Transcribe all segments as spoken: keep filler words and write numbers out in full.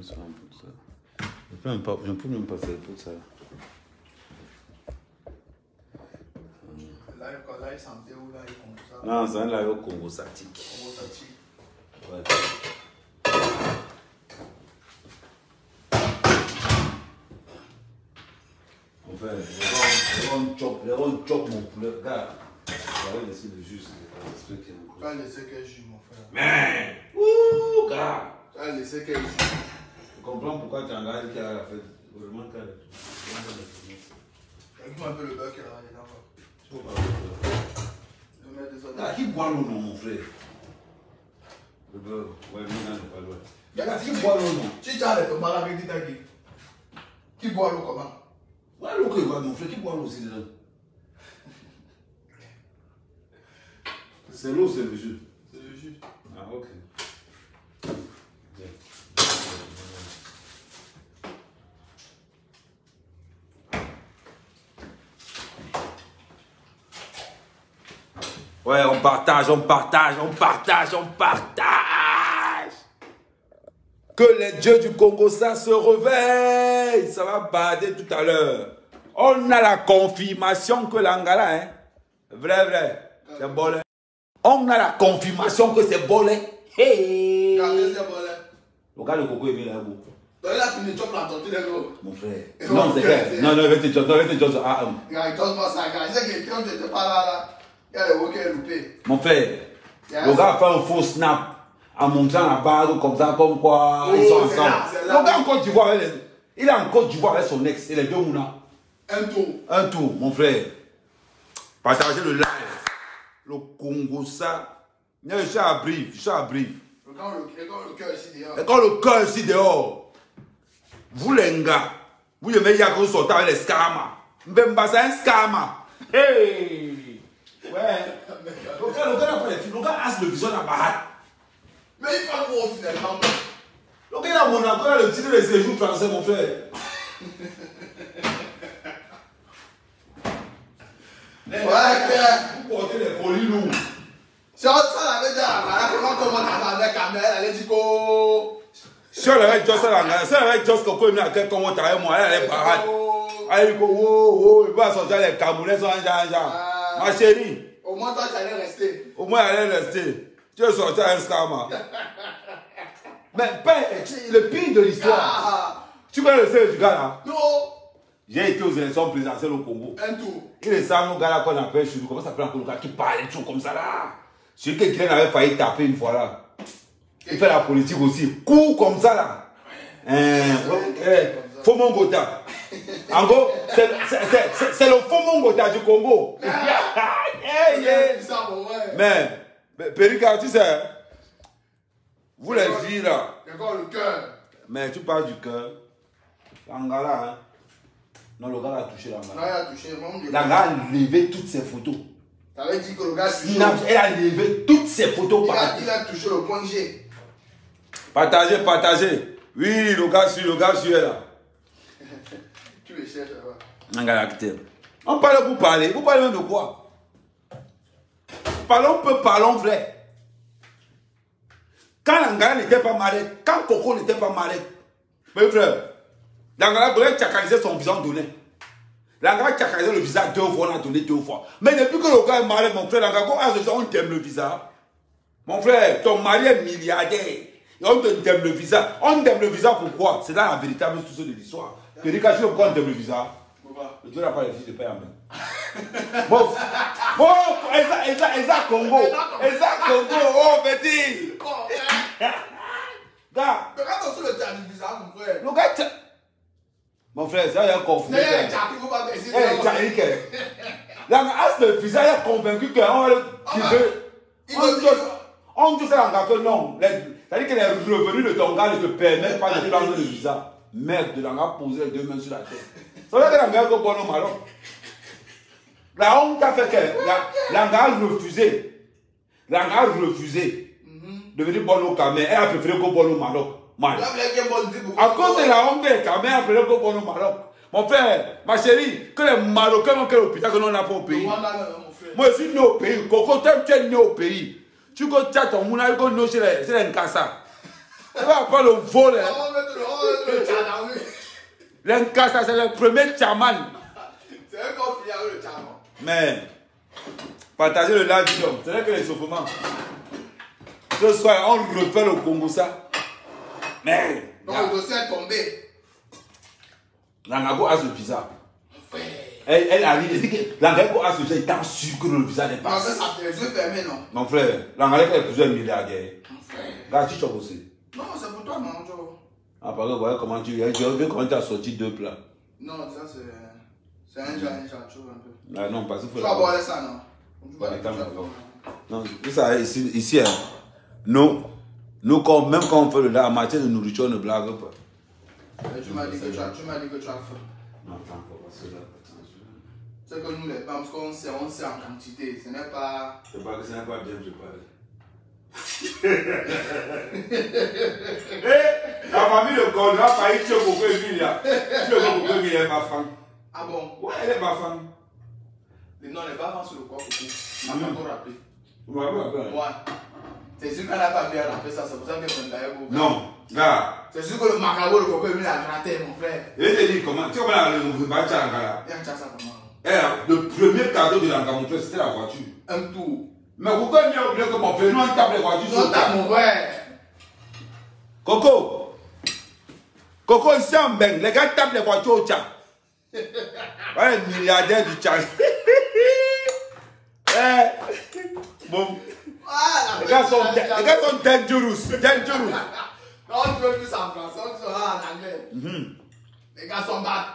ça pour ça. Je ne peux même pas, je ne peux même pas faire pour ça. Là, là, il sentait où là, il comme ça. Non, c'est un live au Congo Satique. Congo Satique. Ouais. Enfin, les gens chop, les gens chop mon poulet. Regarde, j'avais laissé le jus. Tu as laissé quel jus, mon frère? Mais, ouh, gars. Tu as laissé quel jus? Je comprends pourquoi tu as engagé qu'il y a la fête. Vraiment, qu'il y a la fête. Regarde un peu le beurre qu'il y a là-dedans. Je ne peux pas le mettre des autres. Ah, qui boit l'eau, non, mon frère? Le beurre, ouais, mais non, pas loin. Regarde, qui boit l'eau, non? Si tu as les tomates avec des taquis, qui boit l'eau comment? Ouais, l'eau que boit, mon frère, qui boit l'eau aussi dedans? C'est l'eau, c'est le jus. C'est le jus. Ah, ok. Ouais, on partage, on partage, on partage, on partage. Que les dieux du Congo, ça se réveille. Ça va bader tout à l'heure. On a la confirmation que l'Angala, hein. Vrai, vrai. C'est bolé. On a la confirmation que c'est bolé. Hey. Regardez, c'est bolé. Regarde le coco est bien là. Donc il a fini de choper la tortue, les gars. Mon frère. Non, c'est clair. Non, non, il va te dire, non, il va te dire. Ah, ah. Regarde, il donne pas ça, regarde. Il sait que quand tu n'étais pas là, là, il y a le wok qui est loupé. Mon frère, le gars a fait un faux snap en montrant la bague comme ça, comme quoi ils sont ensemble. Le gars en Côte d'Ivoire, il est en Côte d'Ivoire avec son ex et les deux mouna. Un tour. Un tour, mon frère. Partagez le live. Le Congo, ça. Je suis à Brive, je suis à Brive. Regarde le cœur ici dehors. Et quand le cœur ici dehors, vous les gars, vous aimez Yako que vous sortez avec les scamas. Mbemba, c'est un scama. Hey! Ouais. Le gars, le gars n'a pas les filles. Le gars a le vision à Bahat. Mais il parle pour finalement. Le gars a mon encore le titre de séjour français, mon frère. Ouais, frère. Vous portez les colis lourds. Si on avait dit à la comment comment t'as avec Kamel, elle a dit que. Si on avait Joss à la si on avait Joss qu'on peut venir à quel comment t'as avec moi, elle allait Bahat. Elle dit que wow, wow, il va sortir les Camerounais sont un genre, genre. Ma chérie. Au moins, toi, tu allais rester. Au moins, elle allait rester. Tu es sorti à un scama. Mais père, le pire de l'histoire. Ah. Tu connais le seul du gars là? Non. J'ai été aux élections présidentielles au Congo. Un tour. Il est ça, nos gars là qu'on appelle chez nous. Comment ça s'appelle encore le gars qui parlait toujours comme ça là? Celui qui avait failli taper une fois là. Il fait la politique aussi. Court comme ça là. Faux Mongota. En gros, c'est le faux Mongota du Congo. Hey, yeah. Mais, mais Périka, tu sais, vous les filles là. D'accord, le cœur. Mais tu parles du cœur. L'Angala, hein. Non, le gars a touché l'Angala. Non, il a touché. L'Angala a levé toutes ses photos. T'avais dit que le gars a touché. Elle a levé toutes ses photos. Il a, il a touché le point G. Partagez, partagez. Oui, le gars suit, le gars suit là. Tu le cherches là-bas. Angala acteur. On parle pour parler. Vous parlez même de quoi? Parlons peu, parlons vrai. Quand l'Angala n'était pas marié, quand Coco n'était pas marié, mes frères, l'Angala devait tchakaliser son visa donné. L'Angala tchakalisé le visa deux fois, on a donné deux fois. Mais depuis que le gars est marié, mon frère, l'Angala, on t'aime le visa. Mon frère, ton mari est milliardaire. Et on t'aime le visa. On t'aime le visa pourquoi? C'est dans la véritable source de l'histoire. Tu dis qu'à pourquoi on t'aime le visa? Et tu n'as pas les filles de père en main. Bon, bon, Eza, Eza Congo. Eza Congo, oh petit. Gars. Mais quand on se le tient du visa, mon frère. Le gars, mon frère, ça y a confondu. C'est un qui vous pas essayer. Eh, Tchaïque. Là, as le visa, il a convaincu qu'on veut. On dit ça en que non. C'est-à-dire que les revenus de ton gars ne te permettent pas de prendre le visa. Merde, l'anga posé les deux mains sur la tête. Ça veut dire que l'anga est bon au Maroc. La honte a fait que l'anga a refusé. L'anga a refusé de venir bon au Cameroun. Elle a préféré qu'on bon au Maroc. À cause de la honte des Cameroun, elle a préféré qu'on bon au Maroc. Mon frère, ma chérie, que les Marocains ont quel hôpital que l'on n'a pas au pays. Moi, je suis né au pays. Coco, tu es né au pays. Tu go tchat ton mouna, tu go no chez les Nkassa. Tu vas pas le vol. le tchad dans lui. L'Encasa, c'est le premier chaman. C'est un corps fini avec le tchad. Mais, partagez le live, c'est vrai que l'échauffement. Ce soir, on refait le Congo ça. Mais. Donc le dossier est tombé. Langago a ce visa. Elle, elle arrive, elle dit que Langago a ce visa, il est sûr que le visa n'est pas. Non, mais ça fait les yeux fermés, non. Mon frère, Langago est plusieurs milliardaires. Mon frère. Là, tu choques aussi. Non, c'est pour toi, non, Joe. Ah, par contre, voilà comment tu. Je veux comment tu as sorti deux plats. Non, ça c'est. C'est un genre, un genre, tu vois un peu. Ah non, parce qu'il faut. Tu vas boire ça, non. Bah, attends, non, ça, ici, ici hein, nous, nous quand, même quand on fait le lait en matière de nourriture, on ne blague pas. Tu m'as dit que tu as, tu m'as dit que tu as faim. Non, attends, parce que là, c'est que nous les femmes, parce qu'on sait, on sait en quantité, ce n'est pas. C'est pas que ce n'est pas bien préparé. La famille de Condra a failli tuer beaucoup Emilia. Tuer beaucoup Emilia est ma femme. Ah bon? Ouais, elle est ma femme. Non, elle n'est pas avant sur le corps, coucou. On m'a pas encore rappelé. Vous m'avez rappelé? Ouais. C'est sûr qu'elle n'a pas bien rappelé ça, c'est pour ça qu'elle est d'ailleurs beaucoup. Non, gars. C'est sûr que le macabo, le coco, il a gratté, mon frère. Je te dis comment. Tu vois, le Mourimba Tchangala. Il y a un ça comment? Le premier cadeau de l'Anga, mon frère, c'était la voiture. Un tour. Mais pourquoi il y a oublié que mon frère, nous on tape les voitures sur Non, t'as mon frère. Coco. Coco, ici en Beng, les gars tapent les voitures au Tchad. Ouais, le milliardaire du Tchad. Eh, bon. Ah, les gars sont, les gars sont dangerous. Dangerous. Non, tu veux plus en français, on sera en anglais. Mm-hmm. Les gars sont bas.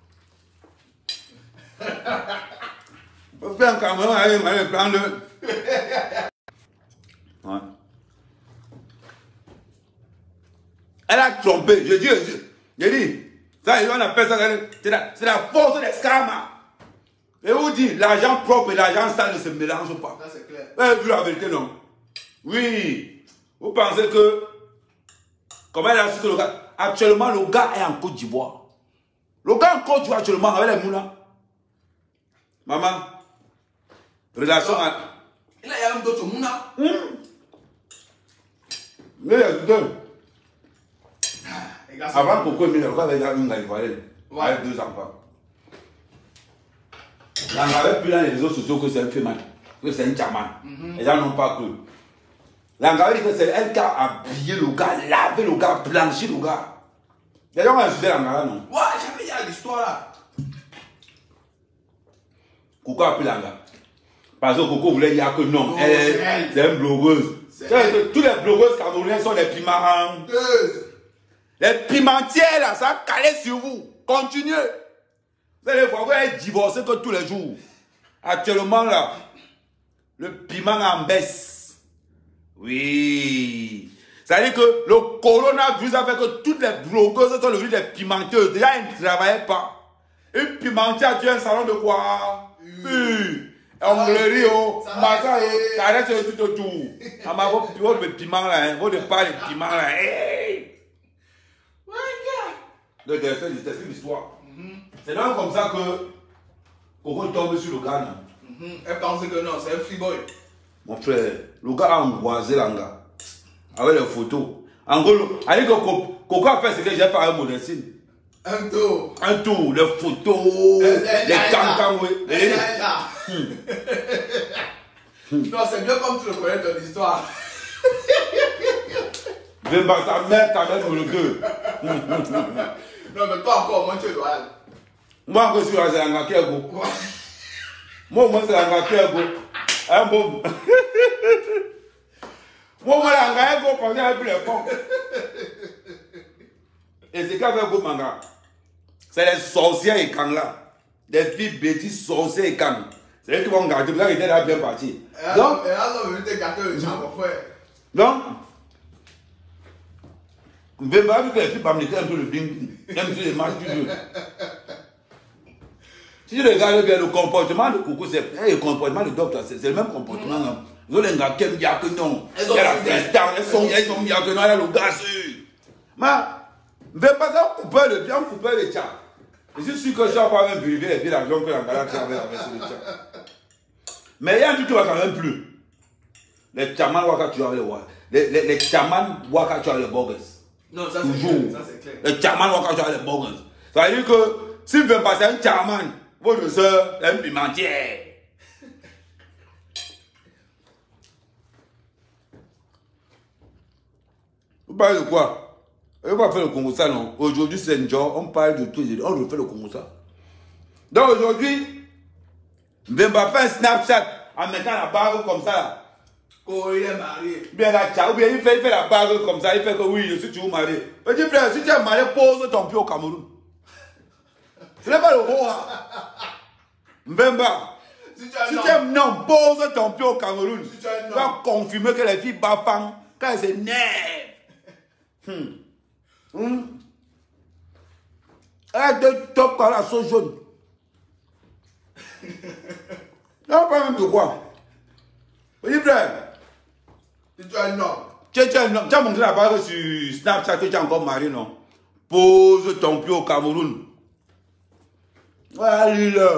On fait un Cameroun, allez, on va prendre le. Ouais. Elle a trompé, je dis, je dis, ça, on appelle ça, c'est la, la force des scamas. Et vous dites, l'argent propre et l'argent sale ne se mélangent pas. Ça, c'est clair. Vous avez vu la vérité, non? Oui. Vous pensez que, comment elle a su que le gars, actuellement, le gars est en Côte d'Ivoire. Le gars en Côte d'Ivoire, actuellement, avec les moulins. Maman, relation à. Il a y a un d'autre mouna. Hum. Mais les deux. Avant pourquoi il y a un gars avec deux enfants. On n'avait plus dans les réseaux sociaux que c'est un féminin, que c'est un chaman. Les gens n'ont pas cru. L'Angara dit que c'est elle qui a habillé le gars, lavé le gars, blanchi le gars. Les gens ont insulté l'Angara, non? Ouais, j'avais dit l'histoire là. Coco a pris l'Angara. Parce que Coco voulait dire que non, elle, c'est une blogueuse. Tous les blogueuses camerounaises sont des pimenteuses. Les pimentières là, ça a calé sur vous. Continuez. Vous allez voir, vous allez divorcer que tous les jours. Actuellement là, le piment en baisse. Oui. Ça veut dire que le coronavirus a fait que toutes les blogueuses sont devenues des pimenteuses. Déjà, elles ne travaillaient pas. Une pimentière, tu as un salon de quoi? Oui. Onglerie, oh, matin, ça arrête sur tout autour. Ah, ma votre piment là, votre pas de piment là. Hey! Le dessin, je t'explique l'histoire. C'est donc comme ça que Coco tombe sur le gars. Elle pense que non, c'est un free-boy. Mon frère, le gars a angoissé l'anga. Avec les photos. En gros, allez que Coco a fait ce que j'ai fait avec Modestine. Un tour. Un tour, les photos, les cancans, oui. Non, c'est bien comme tu le connais ton histoire. Je vais pas ta mère, ta mère, le deux. Non, mais toi encore, moi tu es loyal. Moi, je suis à Zanga Kergo. Moi, moi, c'est Zanga Kergo. Un bon. Moi, moi, Zanga Kergo, parce qu'il y a plus les fonds. Et c'est qu'a fait Go Manga. C'est les sorcières et Kang là. Des filles bêtises, sorcières et Kang. C'est eux qui vont garder, parce qu'ils étaient là bien partis. Donc, et alors, je vais te gâter le champ, mon frère. Donc, je vais pas vu que les filles vont mettre un peu le bling, un peu les marches du jeu. Si tu regardes bien le comportement de Coco, c'est le comportement de docteur, c'est le même comportement. Ils ont les gars qui aiment bien que non. Il y a la prestance, elles sont bien que non, il y a le gaz. Mais, je ne vais pas couper le bien, couper le tchad. Je suis sûr que je ne vais pas même priver les pieds d'argent que la galère travaille avec le tchad. Mais il y a un truc qui va quand même plus. Les chamans waka tu as les les les chamans waka tu as les bogus. Non, ça c'est clair. Ça c'est clair. Le chairman va quand tu as les bogus. Ça veut dire que s'il ne veut pas, c'est un chairman. Votre soeur est un pimentier. Vous parlez de quoi? On va faire le Congo ça, non? Aujourd'hui, c'est un job, on parle de tout, on refait le Congo ça. Donc aujourd'hui, Mbemba fait un Snapchat en mettant la barre comme ça. Là. Oh, il est marié. Bien la tcha, ou bien il fait, il fait la barre comme ça, il fait que oui, je suis toujours marié. Petit frère, si tu es marié, pose ton pied au Cameroun. Ce n'est pas le roi. Mbemba. Si tu es non, pose ton pied au Cameroun. Si tu vas confirmer que les filles bafang quand elles s'énervent. Hmm. Hmm. Elle te top par la sauce jaune. Non, pas même de quoi. Petit frère. Si tu es un homme. Tu as montré la barre sur Snapchat que tu es encore marié, non? Pose ton pied au Cameroun. Allez là.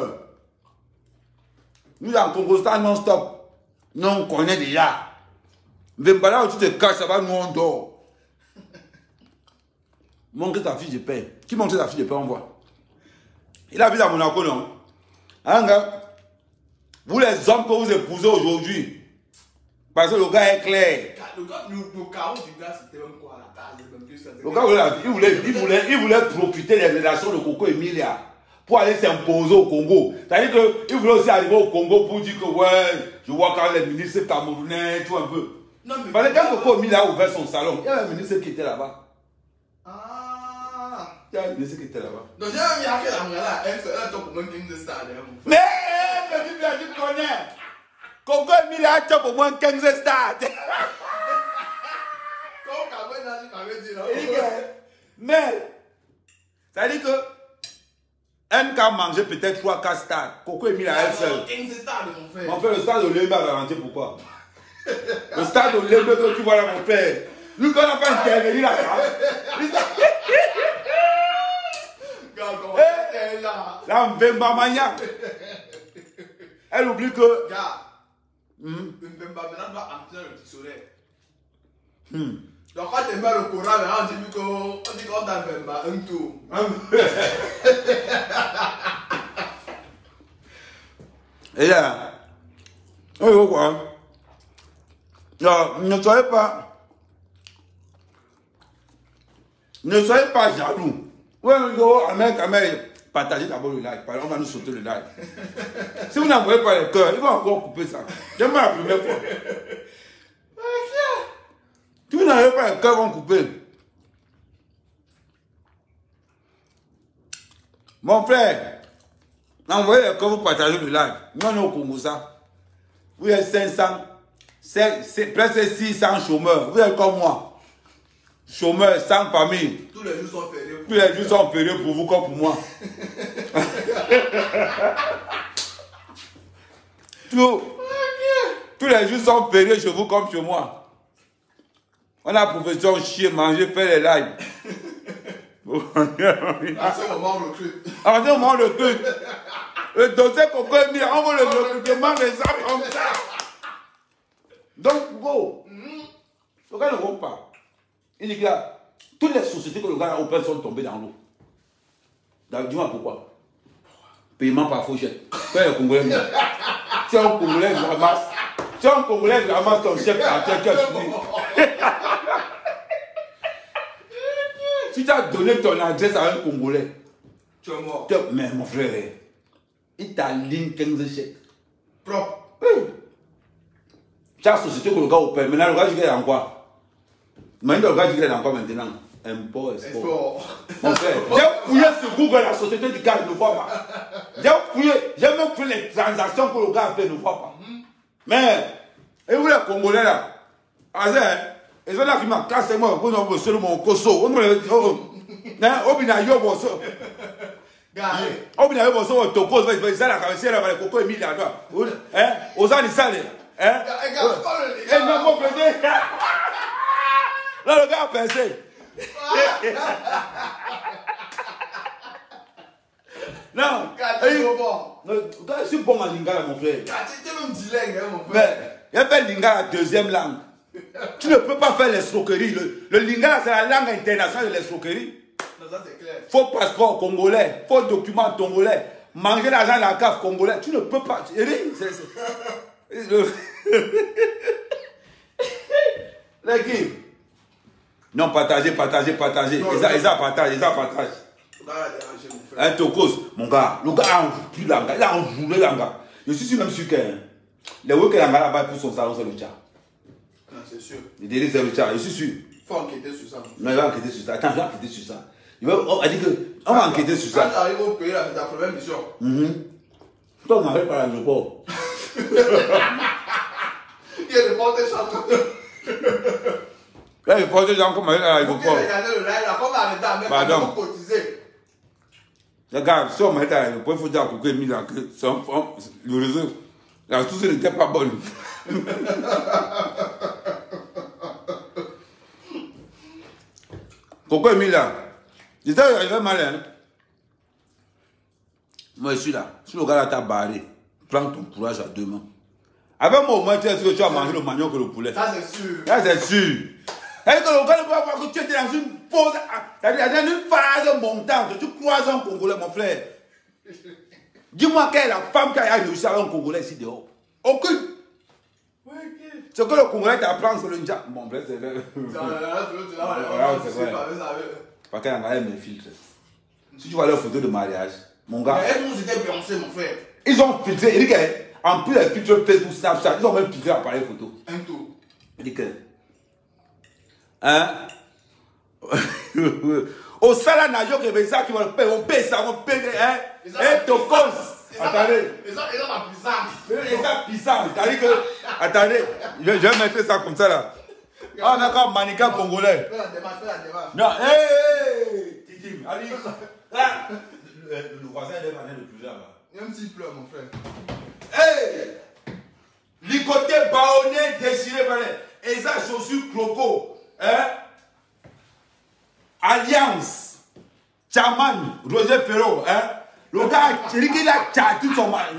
Nous en Congo non-stop. Nous on connaît déjà. Mbemba là où tu te caches, ça va, nous on dort. Montre ta fiche de paie. Qui montre ta fiche de paie, on voit. Il habite à Monaco, non? Hein, gars? Vous les hommes que vous épousez aujourd'hui, parce que le gars est clair. Le gars, le, le chaos du gars, c'était même quoi la base? Le gars, il voulait, il voulait, il voulait profiter des relations de Coco Emilia pour aller s'imposer au Congo. C'est-à-dire qu'il voulait aussi arriver au Congo pour dire que ouais, je vois quand les ministres camerounais, tu vois un peu. Non, mais parce que quand Coco Emilia a ouvert son salon, il y avait un ministre qui était là-bas. Ah! Il y avait un ministre qui était là-bas. Donc j'ai même mis à quel là, elle est top au moins quinze stars. Mais, tu connais. Coco Emilia a top au moins quinze stars. Mais, ça veut dire que M K a mangé peut-être trois quatre stars. Coco Emilia a elle seule. quinze stars de mon frère. Mon frère, le stade de Lemba va rentrer pourquoi? Le stade de Lemba que tu vois là, mon frère. Lui, quand on n'a pas intervenu là, là, Mbemba Mania. Elle oublie que. Gars, Mbemba maintenant doit entrer le petit soleil. Donc quand tu mets le courant, on dit qu'on t'a Mbemba un tour. Et là, oh quoi? Non, ne soyez pas. Ne soyez pas jaloux. Ouais, Amérique, Amérique, partagez d'abord le live. On va nous sauter le live. Si vous n'envoyez pas les cœurs, il va encore couper ça. J'aime pas la première fois. Si vous n'envoyez pas les cœurs, ils vont couper. Mon frère, envoyez les cœurs, vous partagez le live. Nous, on est au Congo, ça. Vous êtes cinq cents, c'est presque six cents chômeurs. Vous êtes comme moi. Chômeurs, sans famille. Tous les jours sont fériés. Tous les jours sont fériés pour vous comme pour moi. Tous, tous les jours sont fériés chez vous comme chez moi. On a profession chier, manger, faire les lives. À ce moment, on recrute. À ce moment, on recrute. Le dossier qu'on peut dire, on veut le recrutement des gens comme ça. Donc, go. Le gars ne compte pas. Il dit que là, toutes les sociétés que le gars a opérées sont tombées dans l'eau. Dis-moi pourquoi. Paiement par fauchette. Quand les Congolais meurent. Si un Congolais ramasse, si un Congolais ramasse ton chef à terre, tu as fini. Si tu as donné ton adresse à un Congolais, tu es mort. Mais mon frère, il t'a ligne quinze chèques. Propre. Oui. Chaque société que le gars opère, maintenant le gars dit qu'il est en quoi? Maintenant le gars dit qu'il est en quoi maintenant? Impôt, export. Mon frère, j'ai fouillé sur Google la société du gars, il ne voit pas. J'ai fouillé, j'ai même fait les transactions que le gars a fait, il ne voit pas. Mais, et vous les Congolais là, ils sont là qui m'ont cassé moi, pour nous sur mon cosso. On me dit, oh, obina yo bosso. Obina yo bosso, on te pose, il va la cabecera là, les cocos et mille là, hein, aux années salées, hein. Et non, mon frère, là le gars a pensé. Non, le gars, je suis bon en lingala, mon frère. Tu es même dilègue, mon frère. Mais, il a fait lingala deuxième langue. Tu ne peux pas faire l'escroquerie. Le, le lingala, c'est la langue internationale de l'escroquerie. Non, ça c'est clair. Faux passeport congolais, faux document congolais, manger l'argent dans la cave congolais. Tu ne peux pas. C'est. L'équipe. Non, partagez, partagez, partagez. Ils ont partagé, ils ont partagé. Un tocos, mon gars, le gars a enjoué là, il a enjoué là. Je suis sûr même sûr que les week-ends là-bas pour son salon, c'est le tcha. C'est sûr. Il dit c'est le tcha, je suis sûr. Il faut enquêter sur ça. Non, il va enquêter sur ça. Attends, je vais enquêter sur ça. Il va, on a dit que on va enquêter sur ça. Quand tu arrives au pays, là, c'est ta première mission. Toi, on n'arrive pas à l'aéroport. Il est reporté champion. Là, il faut des gens comme à l'aéroport. Regardez le live là, comme arrêter à mettre à cotiser. Regarde, si on m'arrête à l'aéroport, il faut dire à Coco Emile que le réseau, la source n'était pas bonne. Coco Emile là, j'étais arrivé malin. Moi, je suis là. Si le gars là t'a barré, prends ton courage à deux mains. Avec moi, au moins, tu sais que tu as mangé le manioc que le poulet. Ça, c'est sûr. Ça, c'est sûr. C'est-à-dire que le gars ne peut pas voir que tu étais dans une pause. C'est-à-dire dans une phase montante. Tu croises un Congolais, mon frère. Dis-moi quelle est la femme qui a réussi à avoir un Congolais ici dehors. Aucune. Ce que le Congolais t'apprend, c'est le ndja. Mon frère, c'est vrai. C'est vrai. Parce qu'il y a mes filtres. Si tu vois leurs photos de mariage, mon gars. Mais elles nous étaient blanchées, mon frère. Ils ont filtré. Il dit qu'en plus des filtres Facebook, Snapchat, ils ont même filtré l'appareil photo. Un tour. Il dit que. Hein? Au salaire najo que les gens qui vont payer, on paye ça, on paye, hein? Et ton cause. Attendez. Les gens, ils ont la puissance. Les gens puissants. C'est-à-dire que. Attendez. Je vais mettre ça comme ça là. Ah, d'accord, mannequin congolais. Fais la démarche, fais la démarche. Non, hé, hé, Titi, allez. Là. Le voisin est venu de plus là-bas. Il y a un petit pleur, mon frère. Hey! Licoté, baonné, déchiré, et ça, chaussure croco. Hein? Alliance. Chaman, Roger Ferro. Hein? Le gars, il dit qu'il a tcha tout son mal.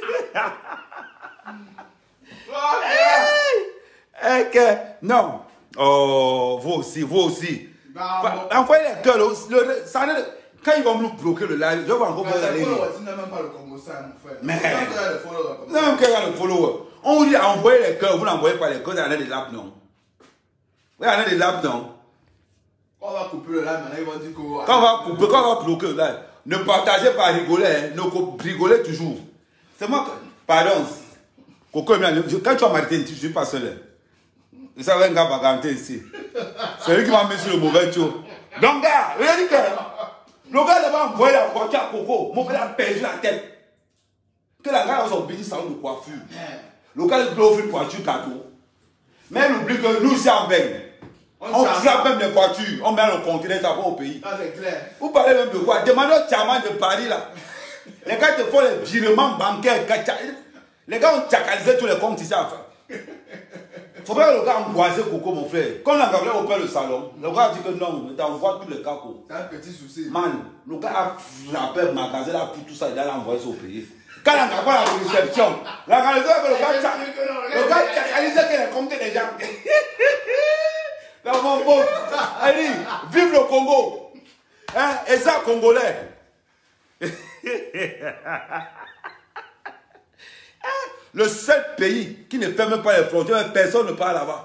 Eh, que, non. Oh, vous aussi, vous aussi. Envoyez les gueules. Quand ils vont nous bloquer le live, je vais encore vous aller. Tu n'as même pas le Congo ça, mon frère. Mais. Tu n'as même pas le follower. On vous dit envoyer les cœurs, vous n'envoyez pas les cœurs, il y en a des laps, non. Il y en a des laps, non. Quand on va couper le live, maintenant ils vont dire que. Quand on va couper, quand on va bloquer le live, ne partagez pas rigoler, hein. Ne rigolez toujours. C'est moi que. Pardon. Coco, quand tu as marqué, je ne suis pas seul. Et ça va un gars baganté ici. C'est lui qui m'a mis sur le mauvais tour. Donc, gars, il a dit que. Le gars va envoyer la voiture à Coco. Mon frère a perdu la tête. Que la gars a son petit salon de coiffure. Le gars il offre une voiture cadeau. Mais il oublie que nous, c'est en baigne. On frappe même les voitures. On met le continent ça va au pays. Ah, c'est clair. Vous parlez même de quoi? Demandez au Tchaman de Paris là. Les gars te font les virements bancaires. Les gars ont tchakalisé tous les comptes ici à faire. Faut pas que le gars angoisse Coco, mon frère. Quand on a gagné au père le salon, le gars a dit que non, mais t'envoies tous les cacos. C'est un petit souci. Man, le gars a frappé le magasin là pour tout ça, il a envoyé ça au pays. Quand on a gagné la réception, la réalisation que le gars le gars tchakalisé que les comptes des gens. Là, mon beau, allez, vive le Congo. Hein, et ça, Congolais. Le seul pays qui ne ferme pas les frontières, personne ne part là-bas.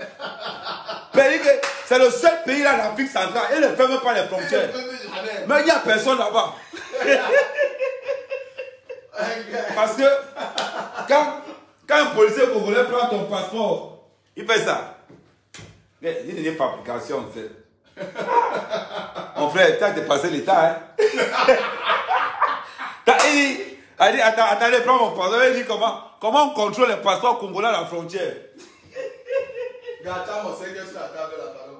C'est le seul pays là en Afrique centrale, il ne ferme pas les frontières. Mais il n'y a personne là-bas. Parce que quand, quand un policier congolais prend ton passeport, il fait ça. Il n'y a pas fabrication, c'est. Mon frère, tu as dépassé l'état, hein. Il dit, il dit, attends, attendez, prends mon passeport. Il dit comment, comment on contrôle les passeports congolais à la frontière. Regarde, mon Seigneur sur la table là, pardon.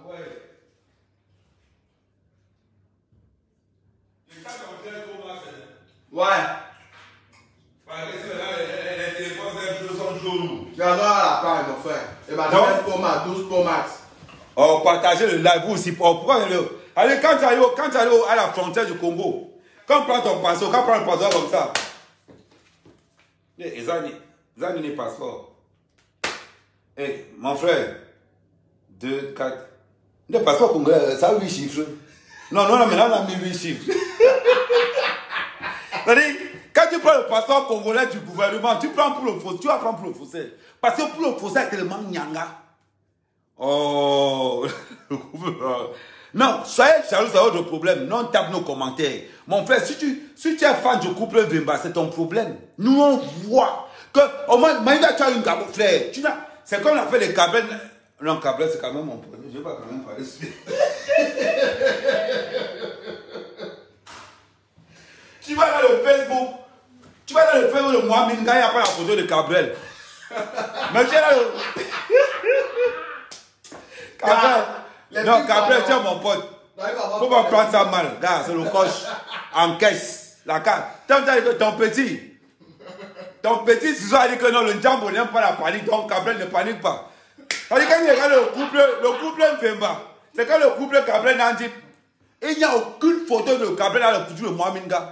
Ouais. Ouais. Parce que les téléphones, sont jaloux. Regarde à la part, mon frère. Et ma treize Pro Max, douze Pro Max. Oh, partagez le live aussi. Oh, pourquoi le... Allez, quand tu arrives, quand tu arrives à la frontière du Congo, quand tu prends ton passeport, quand tu prends le passeport comme ça, et ça, ça n'est pas passeport. Eh, mon frère, deux, quatre. Le passeport congolais, ça a huit chiffres. Non, non, maintenant on a mis huit chiffres. C'est-à-dire, quand tu prends le passeport congolais du gouvernement, tu prends pour le faussaire, tu vas prendre pour le faussaire. Parce que pour le faussaire, c'est tellement nyanga. Oh, non, soyez jaloux, c'est votre problème. Non, tape nos commentaires. Mon frère, si tu, si tu es fan du couple Vemba, c'est ton problème. Nous, on voit que, au moins, Maïda, tu as une gabo, frère. C'est comme on a fait les Cabrel. Non, Cabrel, c'est quand même mon problème. Je ne vais pas quand même parler dessus. Tu vas dans le Facebook. Tu vas dans le Facebook de Mohamed Nga, il n'y a pas la photo de Cabrel. Mais tu es là le. Cabrel. Non, Cabrel, tu es mon pote. Faut pas prendre ça mal. Gars, c'est le coach. En caisse. La carte. Ton petit. Ton petit, si ça dit que non, le Djambo n'aime pas la panique, donc Cabrel ne panique pas. C'est-à-dire quand il regarde le couple, le couple Vemba, c'est quand le couple Cabrel n'a dit, il n'y a aucune photo de Cabrel dans le couple de Mohamed Nga.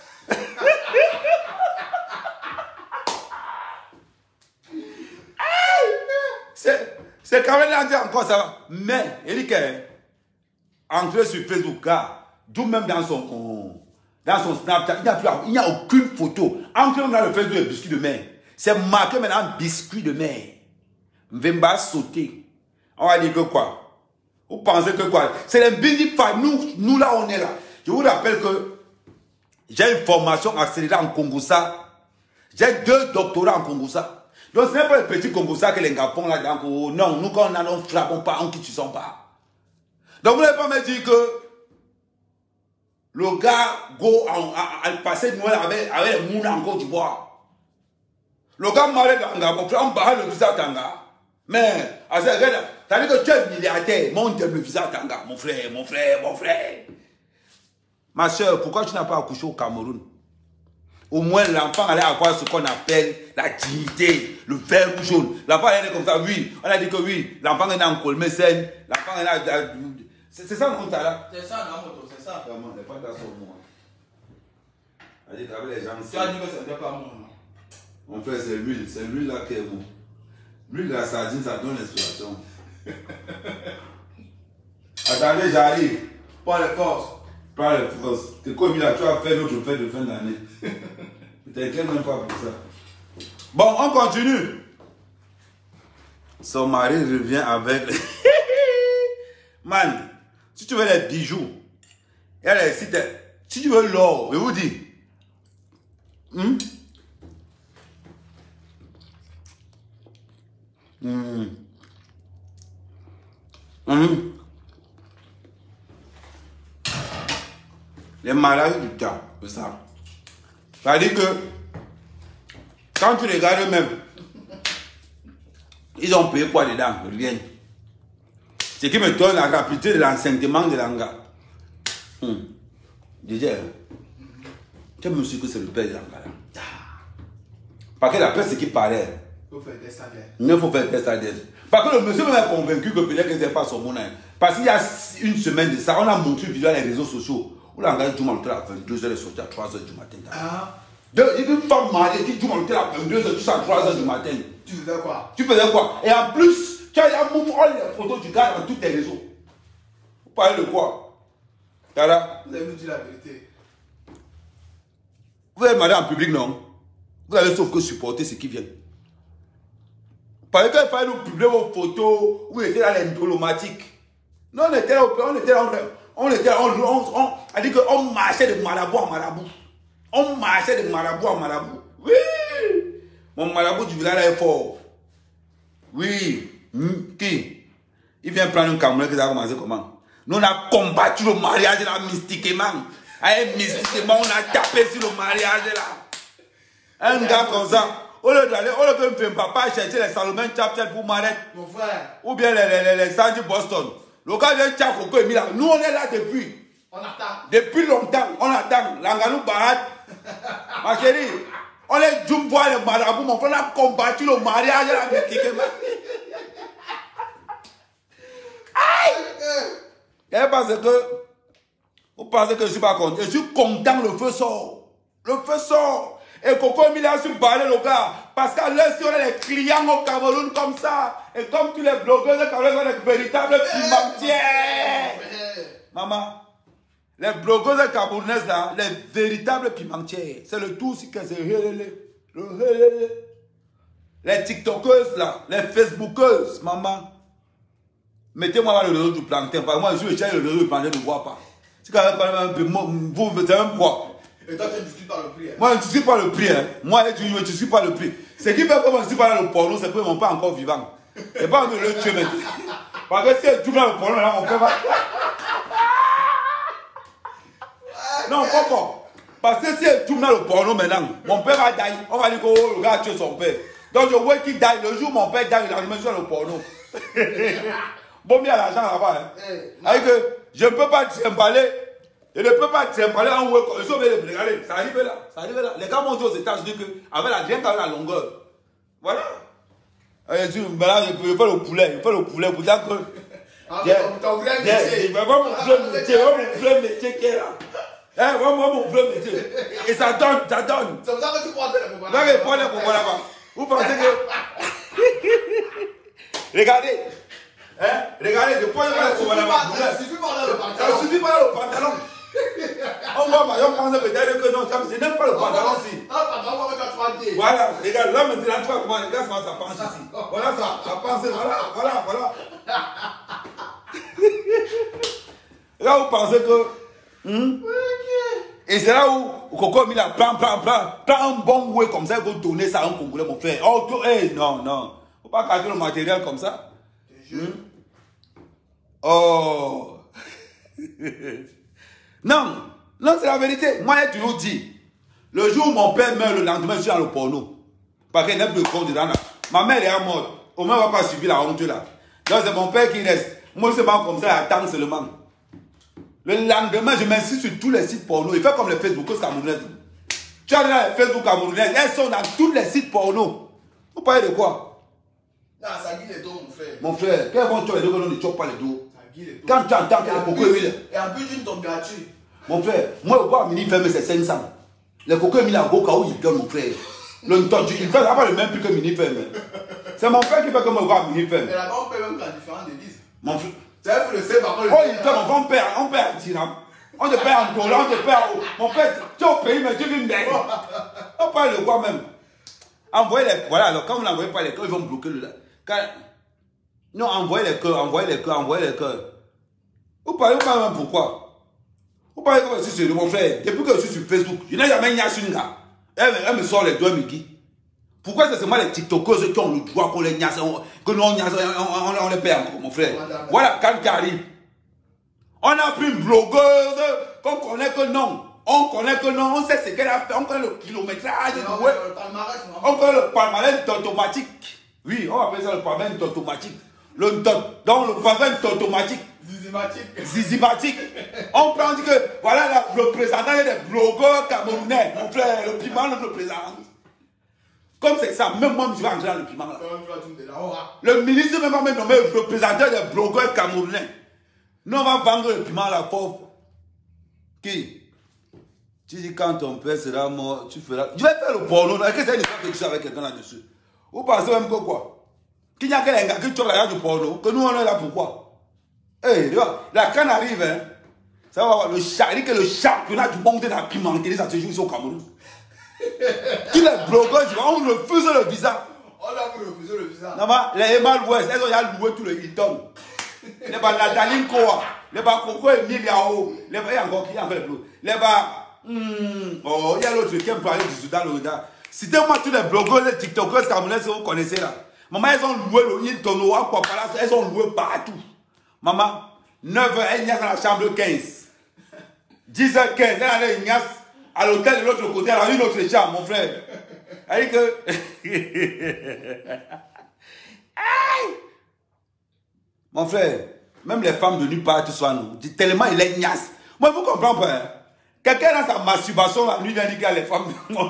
C'est Cabrel n'a dit encore ça va. Mais, il dit que, entré sur Facebook, gars, d'où même dans son, dans son Snapchat, il n'y a, a aucune photo. Entré dans le Facebook de biscuit de mer. C'est marqué maintenant biscuit de mer. Vemba sauté. On va dire que quoi? Vous pensez que quoi? C'est les big five. Nous, nous là, on est là. Je vous rappelle que j'ai une formation accélérée en Congossa. J'ai deux doctorats en Congossa. Donc, ce n'est pas le petit Congossa que les Gapons là. Donc, oh, non, nous, quand on a, on ne frappons pas, on quitte son pas. Donc, vous n'allez pas me dire que le gars, go, a passé Noël avec, avec les moulins en Côte d'Ivoire. Le gars marié dans Gabon, on barre le visa Tanga. Mais, c'est-à-dire que tu es milliardaire, monte le visa Tanga, mon frère, mon frère, mon frère. Ma soeur, pourquoi tu n'as pas accouché au Cameroun? Au moins, l'enfant allait avoir ce qu'on appelle la dignité, le vert ou jaune. L'enfant allait comme ça, oui. On a dit que oui, l'enfant est en colmé-scène, l'enfant est là. C'est ça, mon talent. C'est ça, la moto, c'est ça. Vraiment, il n'est pas dans son monde. Tu as dit que ce n'était pas moi. Mon frère, c'est l'huile, c'est l'huile là qui est bon. L'huile de la sardine, ça donne l'inspiration. Attendez, j'arrive. Pas les forces. Pas les forces. C'est comme il a, tu as fait notre fête de fin d'année. Ne t'inquiète même pas pour ça. Bon, on continue. Son mari revient avec. Man, si tu veux les bijoux, il y a les sites. Si tu veux l'or, je vous dis. Hmm? Hmm. Hmm. Les maladies du temps, c'est ça. C'est-à-dire que quand tu regardes même, ils ont payé quoi dedans? Rien. Ce qui me donne la rapidité de l'enseignement de l'anga. Hmm. Déjà, tu me suis que c'est le père de l'anga. Parce que la presse, c'est qui paraît. Il faut faire des salaires. Il faut faire des salaires. Parce que le monsieur m'a convaincu que peut-être que ce n'est pas son monnaie. Parce qu'il y a une semaine de ça, on a montré une vidéo sur les réseaux sociaux. Où l'engagé du montre à vingt-deux heures et sorti à trois heures du matin. Ah. De, une femme mariée qui du montre à vingt-deux heures jusqu'à trois heures du matin. Tu faisais quoi? Tu faisais quoi? Et en plus, tu as montré les photos du gars dans tous tes réseaux. Vous parlez de quoi? Tara? Vous avez nous dit la vérité. Vous avez demandé en public, non? Vous avez sauf que supporter ce qui vient. Parce qu'il fallait nous publier vos photos où il était dans les diplomatiques. Non, on était là, on était là, on était là, on, on, on, on dit qu'on marchait de marabout en marabout. On marchait de marabout en marabout. Oui! Mon marabout du village est fort. Oui. Mmh. Qui? Il vient prendre un Camerounais qui a commencé comment? Nous on a combattu le mariage là mystiquement. Avec mystiquement, on a tapé sur le mariage là. Un gars comme ça. Au lieu d'aller, au lieu de me faire papa chercher les Salomon Chapel pour m'arrêter. Mon frère. Ou bien les, les, les, les Sandy Boston. Le gars vient Tchaf au Koemi là. Nous on est là depuis. On attend. Depuis longtemps, on attend. Langanou Barat. Ma chérie, on est dû voir le marabout. Mon frère a combattu le mariage là. Aïe! Et parce que, vous pensez que je ne suis pas content. Je suis content, le feu sort. Le feu sort. Et Coco Emilia a su parler le gars. Parce qu'à l'heure, si on a les clients au Cameroun comme ça, et comme tous les blogueurs de Cameroun sont des véritables pimentiers. Maman, les blogueurs camerounaises là, les véritables pimentiers, c'est le tout aussi que c'est les TikTokeuses là, les Facebookeuses, maman. Mettez-moi le réseau du plantain. Parce que moi, je suis le réseau du plantain, je ne vois pas. Si quand même un peu, vous, vous savez même quoi. Et toi, tu ne discutes pas le prix. Hein? Moi, je ne discute pas le prix. Hein. Moi, je ne discute pas le prix. Ce qui fait que moi, je ne suis pas dans le porno, c'est qu'ils ne sont pas encore vivants. Et pas de le tuer maintenant. Parce que si tu dans le porno, là, mon père va. Non, pourquoi? Parce que si tu dans le porno maintenant, mon père va dire, on va dire que oh, le gars a tué son père. Donc, je vois qu'il daille. Le jour où mon père daille, il a remis sur le porno. Bon, il y a l'argent là-bas. Hein. Hey, avec que je ne peux pas t'emballer. Je ne peux pas t'emballer en haut. Regardez, ça arrive là. Ça arrive là. Les gars m'ont dit aux États-Unis qu'avec la rien qu'avec la longueur. Voilà. Et je là, je fais le poulet. Je fais le poulet pour dire que. Ah, ton vrai métier. Je vais voir mon vrai métier. Mon vrai métier qui est là. Hein, vraiment mon vrai métier. Et ça donne, ça donne. C'est pour ça que tu prends les poupées. Non, mais prends les poupées là-bas. Vous pensez que. Regardez. Hein? Regardez, je prends les poupées là-bas. Ça suffit pas là le pantalon. Ça suffit pas là le pantalon. On voit, on pense peut-être que non, je n'aime pas le pantalon aussi. Ah, le pantalon, on va mettre trois D. Voilà, regarde, là maintenant, tu vois comment, regarde comment ça pense ici. Voilà ça, ça pense, voilà, voilà, voilà. Là, vous pensez que. Hmm? Et c'est là où Coco Emilia prend, prend, prend, prend un bon way comme ça, il faut donner ça à un Congolais, mon frère. Oh, hey, non, non. Faut pas cacher le matériel comme ça. Hmm? Oh. Non, non, c'est la vérité. Moi, j'ai toujours dit, le jour où mon père meurt, le lendemain, je suis dans le porno. Parce qu'il n'y a plus de corps dedans. Ma mère est morte. Au moins, on ne va pas subir la honte là. Donc, c'est mon père qui reste. Moi, je suis comme ça, j'attends seulement. Le lendemain, je m'insiste sur tous les sites porno. Il fait comme les Facebook camerounaises. Tu as là les Facebook camerounaises, elles sont dans tous les sites porno. Vous parlez de quoi? Non, ça guide les dos, mon frère. Mon frère, quels vont tuer les dos quand on ne chope pas les dos? Les quand tu entends que les Coco Emilia. Et en plus, tu ne tombes gratuit. Mon frère, moi, je vois mini ferme, c'est cinq cents. Les Coco Emilia, au cas où il gagne, mon frère. Le ntondu, il fait pas le même prix que mini ferme. C'est mon frère qui fait que moi, je vois mini ferme. Mais là-bas, on paye même la différence de dix. Mon frère. C'est vrai que le sait, par contre. Oh, il donne, on perd, on perd un dirham. On te paye en dollars, on te paye en. Mon frère, tu es au pays, mais tu vis bien. On parle de quoi même? Envoyez les. Voilà, alors quand vous n'envoyez pas les cœurs, ils vont bloquer le. Quand... Non, envoyez les cœurs, envoyez les cœurs, envoyez les cœurs. Vous parlez pas même pourquoi? Vous parlez comme si c'est mon frère. Depuis que je suis sur Facebook, je n'ai jamais niassé une gars. Elle, elle me sort les doigts, Miki. Pourquoi c'est seulement les TikTokers qui ont le droit qu'on les niasse, que nous on niasse, on, on, on les paye encore, mon frère? Voilà, quand qui arrive. On a pris une blogueuse qu'on connaît que non. On connaît que non, on sait ce qu'elle a fait, on connaît le kilométrage. Non, ouais. le palmarès, non. On connaît le palmarès automatique. Oui, on appelle ça le palmarès automatique. Le, donc le palmarès automatique. Zizimatique. Zizimatique. On prend dit que voilà la, le représentant des blogueurs camerounais. Mon frère, le piment le représente. Comme c'est ça, même moi je vais entrer dans le piment là. Le ministre même même nommé représentant des blogueurs camerounais. Nous on va vendre le piment à la pauvre. Qui? Tu dis quand ton père sera mort, tu feras. Je vais faire le porno. Est-ce que c'est une histoire que tu sais avec quelqu'un là-dessus? Vous pensez même que quoi? Qu'il n'y a qu'un gars qui choque la du porno. Que nous on est là pourquoi? Eh, hey, la canne arrive, hein. Ça va voir le chat. Il dit que le championnat du monde de la pimenterie, ça se joue ici au Cameroun. Tous les blogueurs, on refuse le visa. On a refusé le visa. Non, mais les Emal West, elles ont déjà loué tout le Hilton. Les bas Nathalie Koa, les bas Coco Emiliao, les bas, il y a encore qui, il y a encore les blogueurs. Les bas, hmm, oh, il y a l'autre qui aime parler du Soudan, le Soudan. Citez-moi tous les blogueurs, les TikTokers camerounais que vous connaissez là. Maman, elles ont loué le Hilton, elles ont loué partout. Maman, neuf heures, elle niasse dans la chambre quinze. dix heures quinze, elle niasse à l'hôtel de l'autre côté, elle a une autre chambre, mon frère. Elle dit que. Mon frère, même les femmes de nulle part, tout ça, nous, tellement il est niasse. Moi, vous comprenez pas. Hein? Quelqu'un dans sa masturbation, la nuit, vient dire qu'il y a les femmes.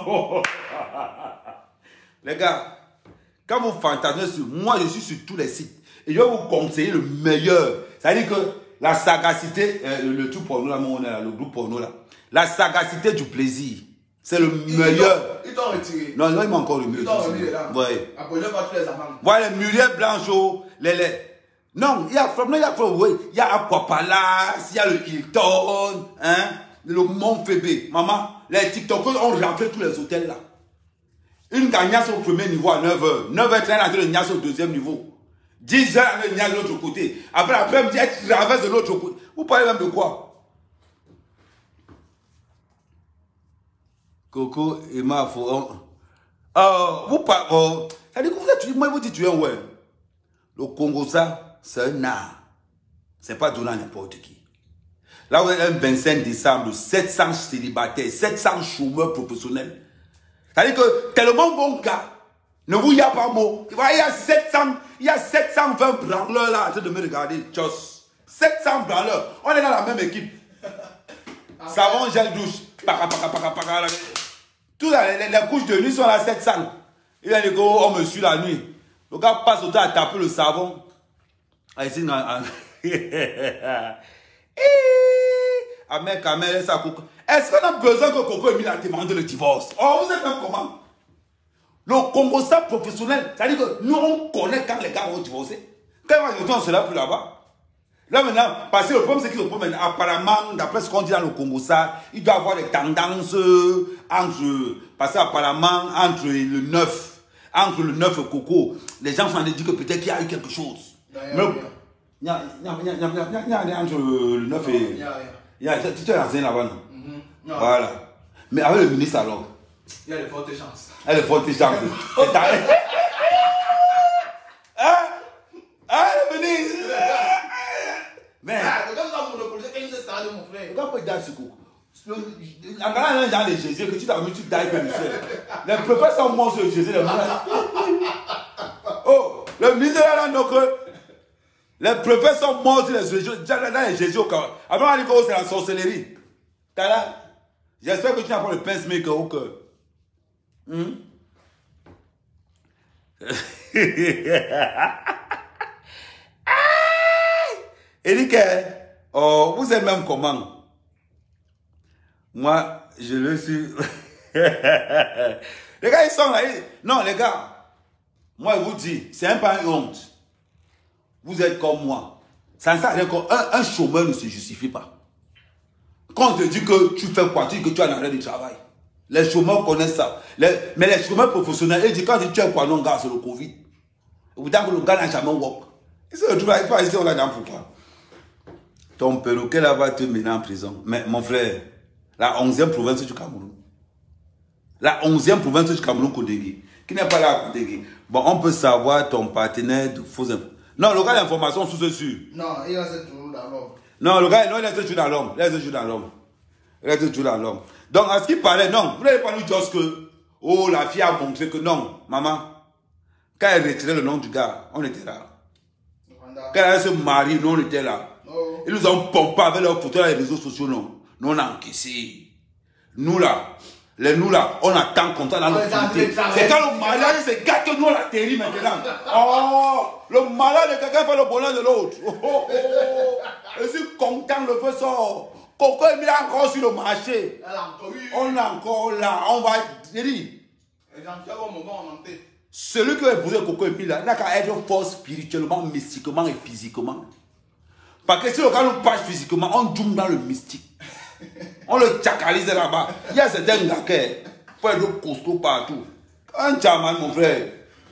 Les gars, quand vous fantasmez sur moi, je suis sur tous les sites. Et je vais vous conseiller le meilleur. C'est-à-dire que la sagacité, euh, le, le tout porno là, là, le groupe porno là, la sagacité du plaisir. C'est le meilleur. Ils t'ont retiré. Non, non, il m'a encore remis. Ils t'ont remis là. Oui. Après, je vois tous les amants. Voilà, les mûriers blanches, les, les... Non, il y a non, il y a oui, il y a Aquapalace, il y a le Hilton, hein, le Mont Fébé. Maman, les TikTokers ont rentré tous les hôtels là. Une gagnasse au premier niveau à neuf heures. neuf heures trente, elle a au deuxième niveau. dix heures, elle a de l'autre côté. Après, l'après-midi, elle traverse de l'autre côté. Vous parlez même de quoi? Coco et ma faut. Oh, vous parlez. Oh, ça dit que vous êtes. Moi, vous dites, tu es un ouais. Le Congo, ça, c'est un art. C'est pas donné à n'importe qui. Là, vous êtes un vingt-cinq décembre, sept cents célibataires, sept cents chômeurs professionnels. C'est-à-dire que tellement bon gars, ne vous y a pas mot. Il y a sept cents, il y a sept cent vingt branleurs là en train de me regarder. Just sept cents branleurs. On est dans la même équipe. Savon, gel douche. Paka, paka, paka, paka, là. Toutes les, les, les couches de nuit sont à sept cents. Il a dit qu'on me suit la nuit. Le gars passe au temps à taper le savon. Est-ce qu'on a besoin que Coco Emile a demandé le divorce? Oh, vous êtes même comment? Le Congo, ça professionnel. C'est-à-dire que nous, on connaît quand les gars vont divorcer. Quand ils vont se là plus là-bas. Là maintenant, parce que le problème, c'est que le problème, apparemment, d'après ce qu'on dit dans le Congo, ça, il doit y avoir des tendances entre, parce qu'apparemment, entre le neuf, entre le neuf et Coco, les gens sont en train de dire que peut-être qu'il y a eu quelque chose. Mais, il y a rien entre le neuf et... Il y a rien. Tu es renseigné là-bas, non? Voilà. Mais avec le ministre alors? Il y a de fortes chances. Il y a de fortes chances. Hein? Hein, le ministre? Mais. Regarde pas dans ce coup. En gagnant dans les Jésus, que tu t'as mis, tu tailles comme ça. Les prophètes sont morts sur Jésus. Oh, le ministre là, donc. Les prophètes sont morts sur les Jésus. Dans les Jésus au cas. Avant, on dit que c'est la sorcellerie. T'as là? J'espère que tu n'as pas le pacemaker au cœur. Hum? Il dit que, oh, vous êtes même comment? Moi, je le suis. Les gars, ils sont là. Ils... Non, les gars, moi, je vous dis, c'est un pas une honte. Vous êtes comme moi. Ça ne sert à rien qu'un un chômeur ne se justifie pas. Quand on te dit que tu fais quoi, tu dis que tu as un arrêt de travail. Les chômeurs connaissent ça. Les... Mais les chômeurs professionnels, ils disent quand tu es quoi, non, gars, c'est le Covid. Vous dites que le gars n'a jamais work. Ils se retrouvent là, ils pas ici, on l'a dit pourquoi. Ton perroquet là va te mener en prison. Mais mon frère, la onzième province du Cameroun. La onzième province du Cameroun, Kodegui. Qui n'est pas là à Kodegui. Bon, on peut savoir ton partenaire de faux informations. Non, le gars d'information sous ce sûr. Non, il reste toujours dans l'homme. Non, le gars, non, il reste toujours dans l'homme. Il reste toujours dans l'homme. Il reste toujours dans l'homme. Donc, à ce qu'il parlait, non, vous n'avez pas nous dire que, oh, la fille a montré que non, maman, quand elle retirait le nom du gars, on était là. Quand elle se marie, nous, on était là. Oh. Ils nous ont pompé avec leurs photos dans les réseaux sociaux, non. Nous, on a encaissé. Nous, là, les nous, là, on attend content dans notre famille. C'est quand le mariage, c'est gars que nous, on atterrit maintenant. Oh, le malade de quelqu'un fait le bonheur de l'autre. Oh, oh, oh. Je suis content, le feu sort. Coco est mis encore sur le marché. On est encore là. On va dire. Celui qui a épousé Coco est mis là, n'a qu'à être fort spirituellement, mystiquement et physiquement. Parce que si le gars nous passe physiquement, on joue dans le mystique. On le tchakalise là-bas. Il y a certains gars qui font des costauds partout. Un chaman, mon frère.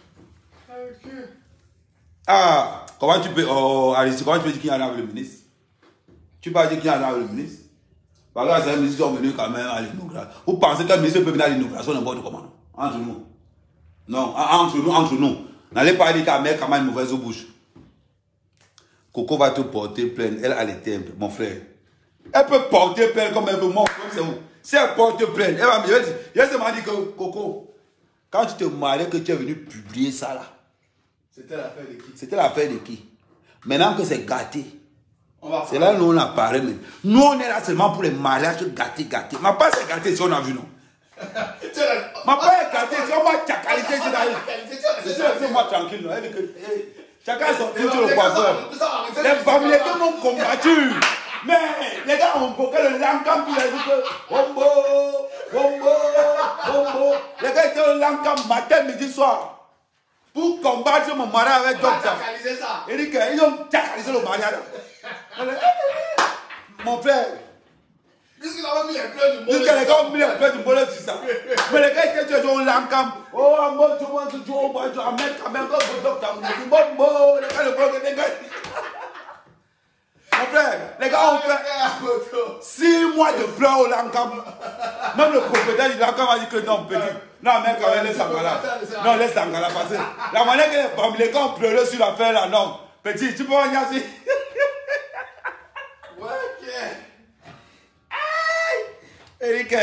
Ah, comment tu peux, oh, Alice, comment tu peux dire qu'il y en a avec le ministre? Tu peux dire qu'il y en a avec le ministre? Parce que c'est un ministre qui est venu quand même à l'inauguration. Vous pensez qu'un ministre peut venir à l'inauguration n'importe comment? Entre nous. Non, entre nous, entre nous. N'allez pas dire qu'à mère quand même une mauvaise bouche. Coco va te porter plainte. Elle a les tempes, mon frère. Elle peut porter plainte comme elle veut. Moi, c'est où? Si elle porte plainte, elle va me dire, elle se m'a dit que Coco, quand tu te mariais, que tu es venu publier ça là. C'était l'affaire de qui? C'était l'affaire de qui? Maintenant que c'est gâté, c'est là où nous on apparaît. Nous on est là seulement pour les mariages gâtés, gâtés. Ma part c'est gâté si on a vu non. Ma part est gâté si on va tchakaliser. C'est moi tranquille. Chacun son tour sur le coiffeur. Les familles m'ont combattu. Mais les gars ont coqué le langam puis ils ont dit que Ombo, Bombo, bombo. Les gars étaient au Lankam matin, midi, soir. Pour combattre mon mari avec docteur. Il dit qu'ils ont tacalisé le mariage. Mon frère. Puisqu'ils avaient mis les pleurs du Puisque les gars ont mis les pleurs du bonheur sur ça. Mais les gars étaient au Lankam. Oh, moi, je vois que tu vois, moi, je amène quand même le docteur. Bombo, les gars, le bloc, les gars. Mon frère, les gars ont fait six mois de pleurs au Lankam. Même le propriétaire du Lankam a dit que non, petit. Non, mec, quand même, laisse Angala. Non, laisse Angala passer. La manière que les gars ont pleuré sur l'affaire là, non. Petit, tu peux venir ici. Ouais, ok. Eric.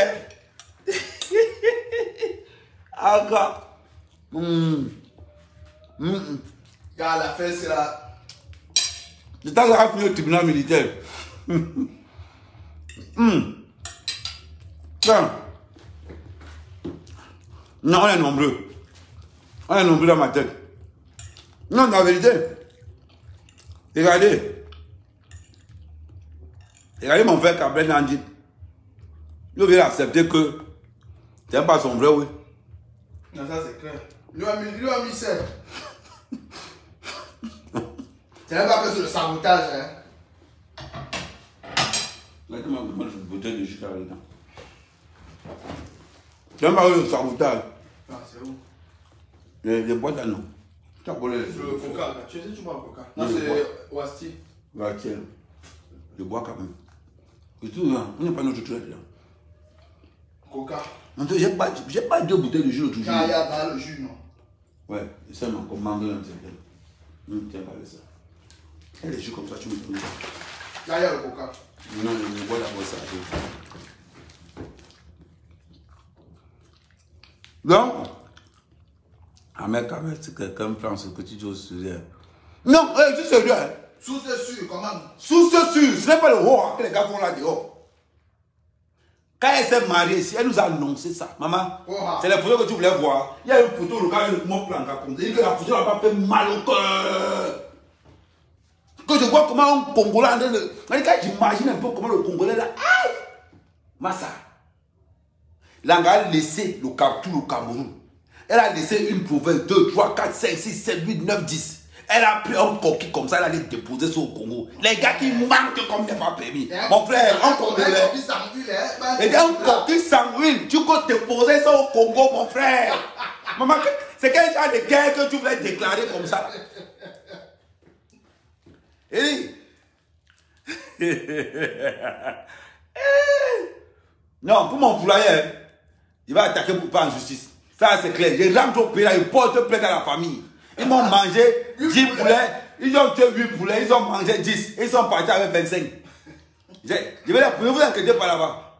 Encore. Hum. Hum. Car la fête, c'est là. Je t'en ai fini au tribunal militaire. Hum. Hum. Tiens. Non, on est nombreux. On est nombreux dans ma tête. Non, la vérité. Regardez. Regardez mon frère Kabel Nandi. Il veut accepter que c'est pas son vrai, oui. Non, ça c'est clair. Lui a mis, lui a mis ça. C'est même pas que c'est le sabotage, hein. Là, comment je vais bouteille de jusqu'à là. C'est même pas le sabotage. Ah, c'est où? Les, les boîtes à non. Tu as volé les. Le coca, là. Tu sais, tu bois le coca. Non, Non, le bois. c'est Wasti. Bah, tiens. Je bois quand même. Et tout, hein. On n'est pas notre truc là. Coca. J'ai pas, j'ai pas deux bouteilles de jus l'autre jour. Quand il y a dans le jus, non? Ouais, et ça m'a encore mangué un petit peu. Hum, tiens, pas ça. Et les jus comme ça, tu me donnes. Là, il y a le coca. Non, je bois d'abord ça. Donc, ah mec, quand même, si quelqu'un prend ce que tu dis au sujet. Non, hey, tu sais sérieux, hein? Sous ce sûr, comment? Sous ce sûr, ce n'est pas le haut hein, que les gars font là dehors. Quand elle s'est mariée ici, elle nous a annoncé ça. Maman, Oh, c'est la photo que tu voulais voir. Il y a une photo, le gars, mon plan qu'a compté. Il dit que la photo n'a pas fait mal au cœur. Que je vois comment un Congolais en train de. Quand j'imagine un peu comment le Congolais là. Aïe! Massa. L'Anga a laissé le, tout le Cameroun. Elle a laissé une province, deux, trois, quatre, cinq, six, sept, huit, neuf, dix. Elle a pris un coquille comme ça, elle allait déposer sur le Congo. Les gars qui manquent comme n'est pas permis. Mon frère, un Congolais. Et un coquille sanguine, tu peux déposer ça au Congo, mon frère. Maman, c'est quel genre de guerre que tu voulais déclarer comme ça? Et non, pour mon poulailler, il va attaquer pour pas en justice. Ça, c'est clair. Je rentre au pays là, il porte plainte à la famille. Ils m'ont mangé dix poulets, ils ont tué huit poulets, ils ont mangé dix, ils sont partis avec vingt-cinq. Je, je vais la ne vous inquiétez pas là-bas.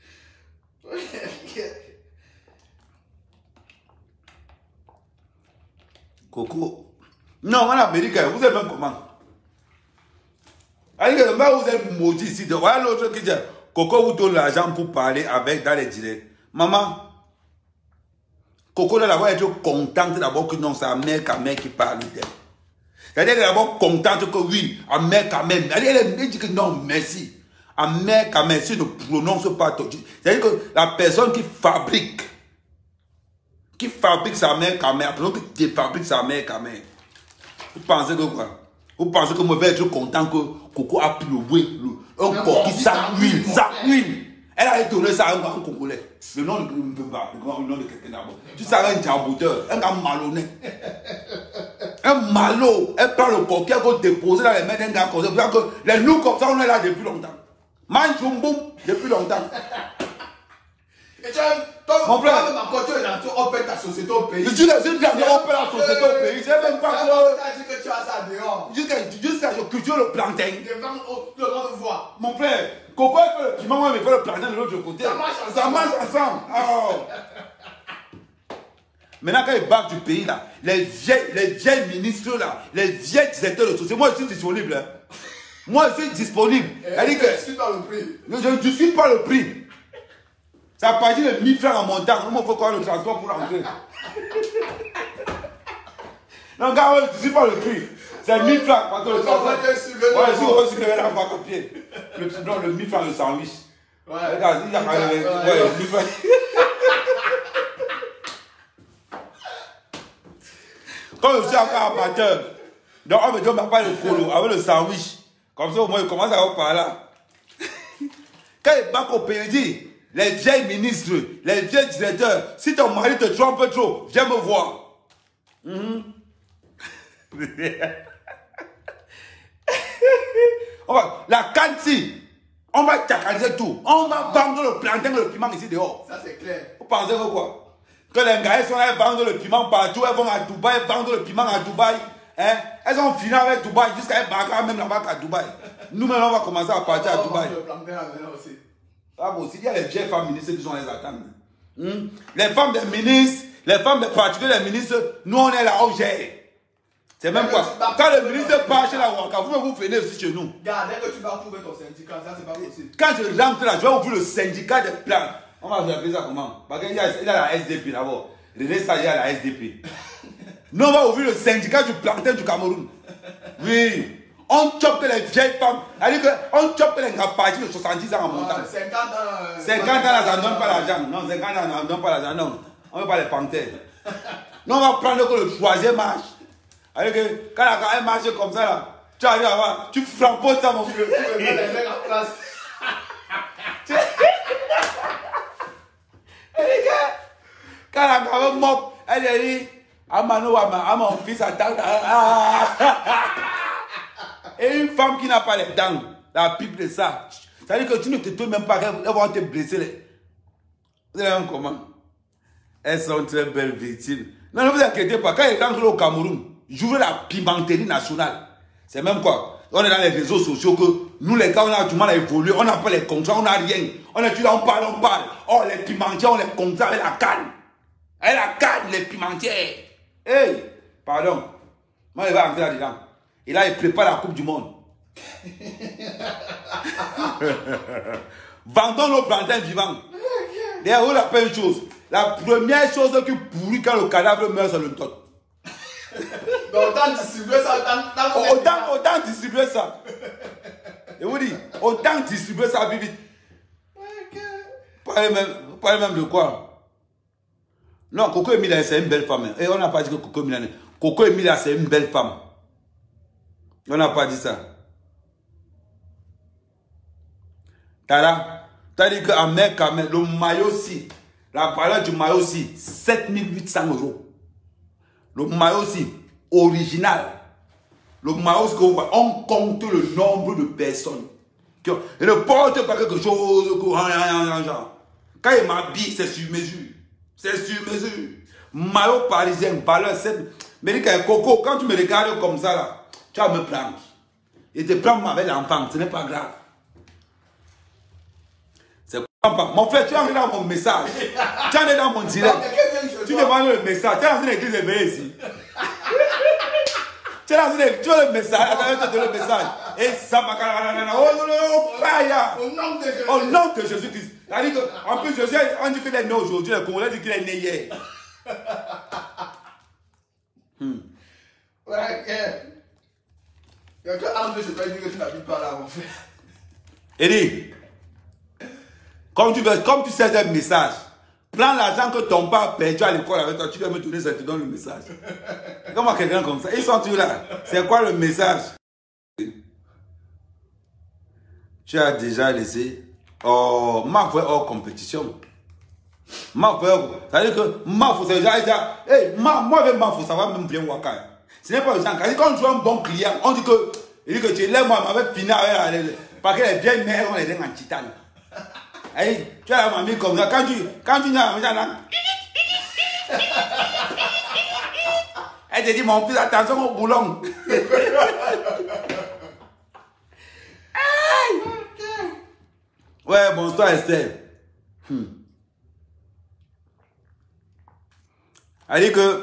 Coco. Non, en Amérique, vous êtes même comment? Allez, vous êtes maudit ici. Voilà l'autre qui dit Coco vous donne l'argent pour parler avec dans les directs. Maman, Coco doit d'abord être contente d'abord que non, c'est la mère quand même qui parle d'elle. Elle est d'abord contente que oui, la mère quand même. Elle dit que non, merci. La mère quand même, si ne prononce pas. C'est-à-dire que la personne qui fabrique, qui fabrique sa mère quand même, la personne qui fabrique sa mère quand même. Vous pensez que quoi? Vous pensez que moi je vais être content que Coco a pris le bouet, un coquille sans huile, sans huile. Elle a donné ça à un grand Congolais. Le nom de ne peut pas, le nom de quelqu'un d'abord. Tu sais, un diaboteur, un gars malhonnête. Un malot. Elle prend le coquille, elle va déposer dans les mains d'un gars comme ça. Les loups comme ça, on est là depuis longtemps. Manjumboum, depuis longtemps. Et tu as, mon frère, tu es dans ta société au pays. Je suis dans une la société au pays. Je ne sais même pas quoi. Tu dis que tu as ça dehors. Jusqu'à je culture le plantain. Le monde voit. Mon frère, Coco fait le piment, moi, il fait le plantain de l'autre côté. Ça marche ensemble. Ça marche ensemble. Oh. Maintenant, quand ils battent du pays, là, les vieilles, les vieilles ministres, là, les vieilles directeurs de société, moi, je suis disponible. Hein. Moi, je suis disponible. Elle dit que. Je ne suis pas le prix. Je ne suis pas le prix. Ça a parti de mille francs en montant. Nous, il faut qu'on le transport pour rentrer. Non, gars, je ne suis pas le prix. C'est mille francs. Parce que le transport. Ouais, si on veut suivre la boîte à pied. Le, non, le mille francs, le sandwich. Ouais, regarde, il y a quand même. Ouais, mille francs. Quand je suis encore amateur, donc on me dit on m'a pas le colo avec le sandwich. Comme ça au moins il commence à avoir par là. Quand il bat au P D, les vieilles ministres, les vieux directeurs, si ton mari te trompe trop, viens me voir. Mm-hmm. On va, la cantine, on va tchakaliser tout. On va vendre le plantain, le piment ici dehors. Ça c'est clair. Vous pensez que quoi? Que les gars sont là, vendre le piment partout, elles vont à Dubaï, vendre le piment à Dubaï. Hein? Elles ont fini avec Dubaï jusqu'à un bagarre même là-bas à Dubaï. Nous-mêmes, on va commencer à partir à Dubaï. Ah bon, il y a les vieilles femmes ministres qui sont les attendre. Hmm? Les femmes des ministres, les femmes des particuliers des ministres, nous on est là, on gère. C'est même quoi? Quand le ministre part chez la Waka, vous vous venez aussi chez nous. Regarde, dès que tu vas trouver ton syndicat, ça c'est pas possible. Quand je rentre là, je vais ouvrir le syndicat des plans. On va appeler ça comment? Parce qu'il y a, il y a la S D P d'abord. René Sadi a la S D P. Nous on va ouvrir le syndicat du plantain du Cameroun. Oui. On chope les vieilles femmes. C'est-à-dire qu'on chope les rapatis de soixante-dix ans en montant. cinquante ans. cinquante ans là, ça ne donne pas l'argent. Non, cinquante ans, ça ne donne pas l'argent. Non. On ne veut pas les panthères. Nous on va prendre que le troisième marche. C'est-à-dire que quand la marche comme ça là, tu arrives à voir, tu frappes ça mon frère. Tu veux les mecs en place. Quand la femme mop, elle dit, à mon fils attend. Et une femme qui n'a pas les dents, la pipe de ça, ça veut dire que tu ne te trouves même pas qu'elles vont te blesser. Vous allez voir comment? Elles sont très belles victimes. Non, ne vous inquiétez pas, quand ils rentrent au Cameroun, j'ouvre la pimenterie nationale. C'est même quoi? On est dans les réseaux sociaux que nous les gars, on a du mal à évoluer, on n'a pas les contrats, on n'a rien. On est là, on parle, on parle. Oh, les pimentiers, on les contrats avec la canne. Avec la canne, les pimentiers. Hey, pardon. Moi, il va entrer là-dedans. Et là, il prépare la Coupe du Monde. Vendons nos plantains vivants. D'ailleurs, on appelle une chose. La première chose qui pourrit quand le cadavre meurt, c'est le tot. Autant distribuer ça, autant, autant, autant distribuer ça. Et vous dites, autant distribuer ça vite vite. Parlez même, parlez même de quoi? Non, Coco Emilia, c'est une belle femme. Et on n'a pas dit que Coco Emilia, Coco Emilia, c'est une belle femme. On n'a pas dit ça. Tara, tu as dit qu'en mer, le maillot aussi, la valeur du maillot aussi, sept mille huit cents euros. Le maillot aussi, original. Le maillot que vous voyez, on compte le nombre de personnes. Il ne porte pas quelque chose. Quand il m'habille, c'est sur mesure. C'est sur mesure. Maillot parisien, valeur sept. Mais Coco, quand tu me regardes comme ça, là, tu vas me prendre. Et te prendre avec l'enfant, ce n'est pas grave. C'est pas. Mon frère, tu es entré dans mon message. Tu es entré dans mon direct. Tu demandes le message. Tu es dans une église éveillée ici. Tu es dans une église. Tu veux le message. Attends, je te donne le message. Et ça m'a. Oh, fire. Au nom de Jésus-Christ. En plus, Jésus, on dit qu'il est né aujourd'hui. Le Congolais dit qu'il est né hier. Hmm. Ouais, il y a que André, je peux dire que tu n'habites pas là, mon frère. Eddie, comme tu, veux, comme tu sais un message, prends l'argent que ton père a perdu à l'école avec toi, tu vas me donner ça, tu donnes le message. Comment quelqu'un comme ça? Ils sont tous là. C'est quoi le message? Tu as déjà laissé oh, ma voix hors compétition. Ma voix, ça veut dire que ma voix, c'est déjà, hey, ma, moi avec ma voix, ça va même bien Waka. Ce n'est pas le genre. Quand on joue un bon client, on dit que, il dit que tu l'aimes, moi, m'avait fini avec, parce que les vieilles mères, on les donne en titane. Hey, tu as la mamie comme ça, quand tu, quand tu n'as pas, elle te dit, mon fils, attention au boulon. Hey. Ouais, bonsoir Esther. Hmm. Elle dit que,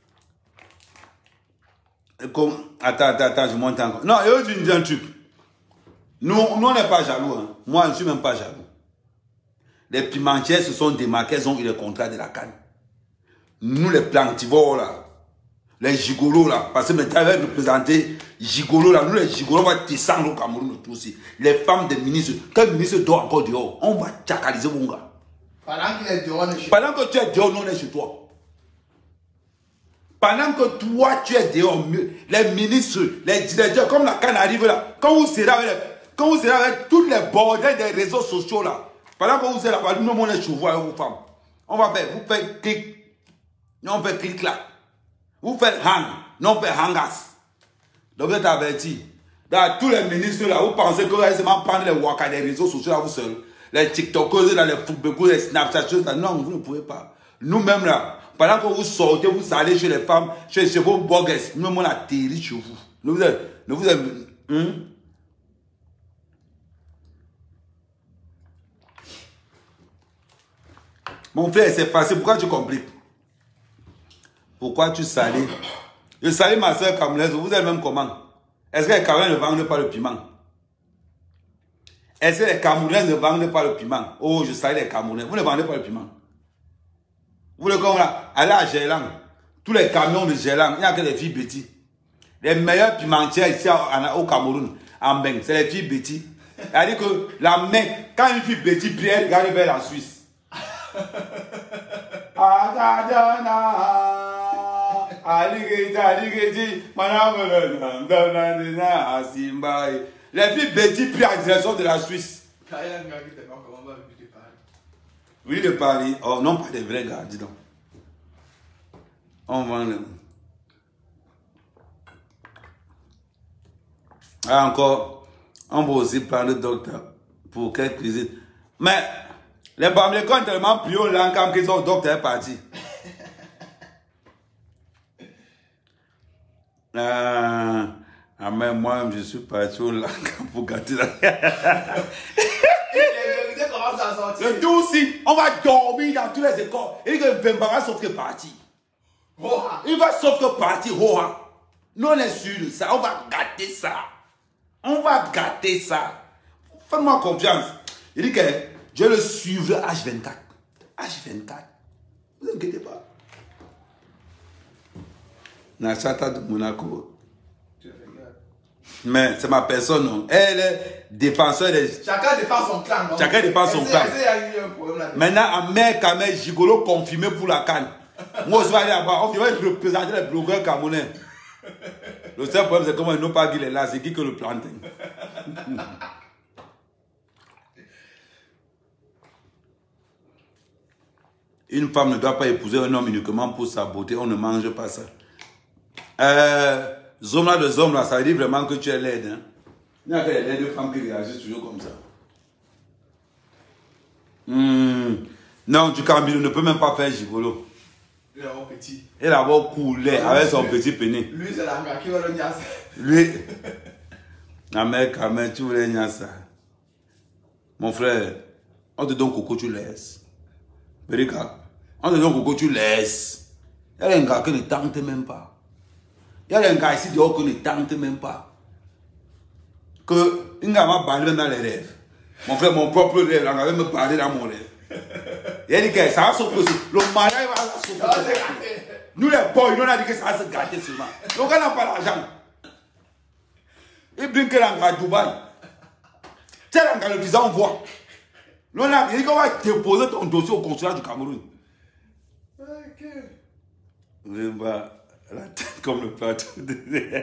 comme, attends, attends, attends, je monte encore. Non, et je dis un truc. Nous, nous on n'est pas jaloux. Hein. Moi, je ne suis même pas jaloux. Les pimentières se sont démarqués, ils ont eu le contrat de la canne. Nous, les plantivores, là, les gigolos, là, parce que maintenant, avec représenter gigolos, là, nous, les gigolos, on va descendre au Cameroun tout aussi. Les femmes des ministres, quand le ministre dort encore dehors, on va tchakaliser mon gars. Pendant qu'il est dehors, on est chez Pendant que tu es dehors, nous, on est chez toi. Pendant que toi, tu es dehors, les ministres, les directeurs, comme la canne arrive là, quand vous serez avec, quand vous serez avec tous les bordels des réseaux sociaux là, pendant que vous serez là, nous, on est chez vous avec vos femmes. On va faire, vous faites clic, nous on fait clic là. Vous faites hang, nous on fait hangas. Donc vous êtes avertis. Dans tous les ministres là, vous pensez que vous allez seulement prendre les waka des réseaux sociaux là, vous seuls. Les TikTokers, là, les footballers, les Snapchaters, là, non, vous ne pouvez pas. Nous-mêmes là, pendant que vous sortez, vous allez chez les femmes, chez, chez vos blogueurs, nous, on atterrit chez vous. Nous vous avez, nous vous avez, hein? Mon frère, c'est facile. Pourquoi tu compliques? Pourquoi tu salis? Je salue ma soeur camerounaise. Vous êtes même comment? Est-ce que les Camerounais ne vendent pas le piment? Est-ce que les Camerounais ne vendent pas le piment? Oh, je salue les Camerounais. Vous ne vendez pas le piment. Vous le comprenez là? Allez à Gélan. Tous les camions de Gélan, il n'y a que les filles bêtises. Les meilleurs pimentières ici au Cameroun, en Beng, c'est les filles bêtises. C'est-à-dire que la main, quand une fille bêtise prie, elle regarde vers la Suisse. Les filles bêtises prient en direction de la Suisse. Oui, de Paris. Oh, non, pas des vrais gars, dis donc. On vend le... Ah, encore, on va aussi prendre le docteur pour quelques visites. Mais, les Bamlécons ont tellement pris au Lancam qu'ils sont docteur parti. Ah, ah, mais moi, je suis parti au Lancam pour gâter la... Le tout aussi, on va dormir dans tous les écoles. Et que Bemba va sauf que partir. Il va sauf que partir. Nous, on est sûrs de ça. On va gâter ça. On va gâter ça. Faites-moi confiance. Il dit que je le suivrai H vingt-quatre. H vingt-quatre. Ne vous inquiétez pas. Nachata de Monaco. Mais c'est ma personne, non. Elle est défenseur des... Chacun défend son clan, non? Chacun défend son clan. Maintenant, en mer, Kamel, Gigolo confirmé pour la canne. Moi, je vais aller là-bas. On va représenter les blogueurs camerounais. Le seul problème, c'est comment ils n'ont pas dit les là. C'est qui que le plantain. Une femme ne doit pas épouser un homme uniquement pour sa beauté. On ne mange pas ça. Euh... Zomla de Zomla, ça veut dire vraiment que tu es laide. Hein? Il y a que les laides femmes qui réagissent toujours comme ça. Mmh. Non, du Camilo ne peut même pas faire gigolo. Il est d'abord petit. Il est d'abord coulé avec son petit pénis. Lui, c'est la gars qui va le niasser. Lui, la mère Kamel, tu voulais niasser. Mon frère, on te donne coco, tu laisses. Périka, on te donne coco, tu laisses. Il y a un gars qui ne tente même pas. Il y a un gars ici dehors qui ne tente même pas. Que il m'a parlé dans les rêves. Mon frère, mon propre rêve, il va me parler dans mon rêve. Il a dit que ça va se passer. Le mariage va se passer. Nous les boys, nous on a dit que ça va se gâter seulement. Donc on n'a pas l'argent. Il brinque dans le Dubaï. Tu sais, dans le visa, on voit. Nous on a dit qu'on va déposer ton dossier au consulat du Cameroun. Ok. Oui, bah. La tête comme le plateau de...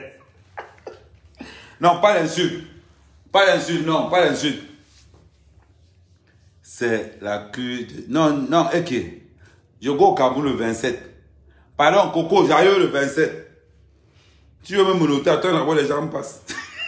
Non, pas l'insulte. Pas l'insulte, non, pas l'insulte. C'est la cure de... Non, non, ok. Je go au Cameroun le vingt-sept. Pardon, Coco, j'arrive le vingt-sept. Tu veux me monoter, attends d'abord les gens passent.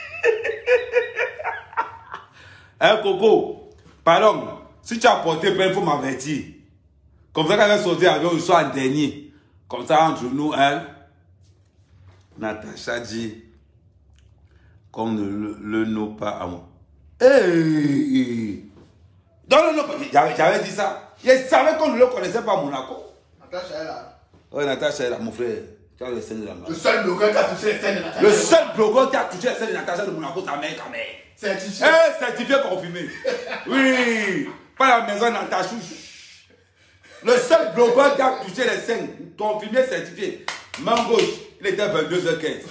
Hein, Coco, pardon, si tu as porté plein, il faut m'avertir. Comme ça, quand elle sortit avec il soit en dernier. Comme ça, entre nous, hein. Natacha dit qu'on ne le, le nomme pas à moi. Hey! Dans le nom, j'avais dit ça. Je savais qu'on ne le connaissait pas à Monaco. Natacha est là. Oui, Natacha est là, mon frère. Tu as le scène de la Le seul blogueur qui a touché les scènes de Natacha. Le seul blogueur qui a touché les scènes de Natacha de Monaco, ta mère, ta mère. Certifié. Eh, certifié, confirmé. Oui. Pas la maison Natacha. Le seul blogueur qui a touché les scènes, confirmé, certifié. Main gauche. Il était vingt-deux heures quinze.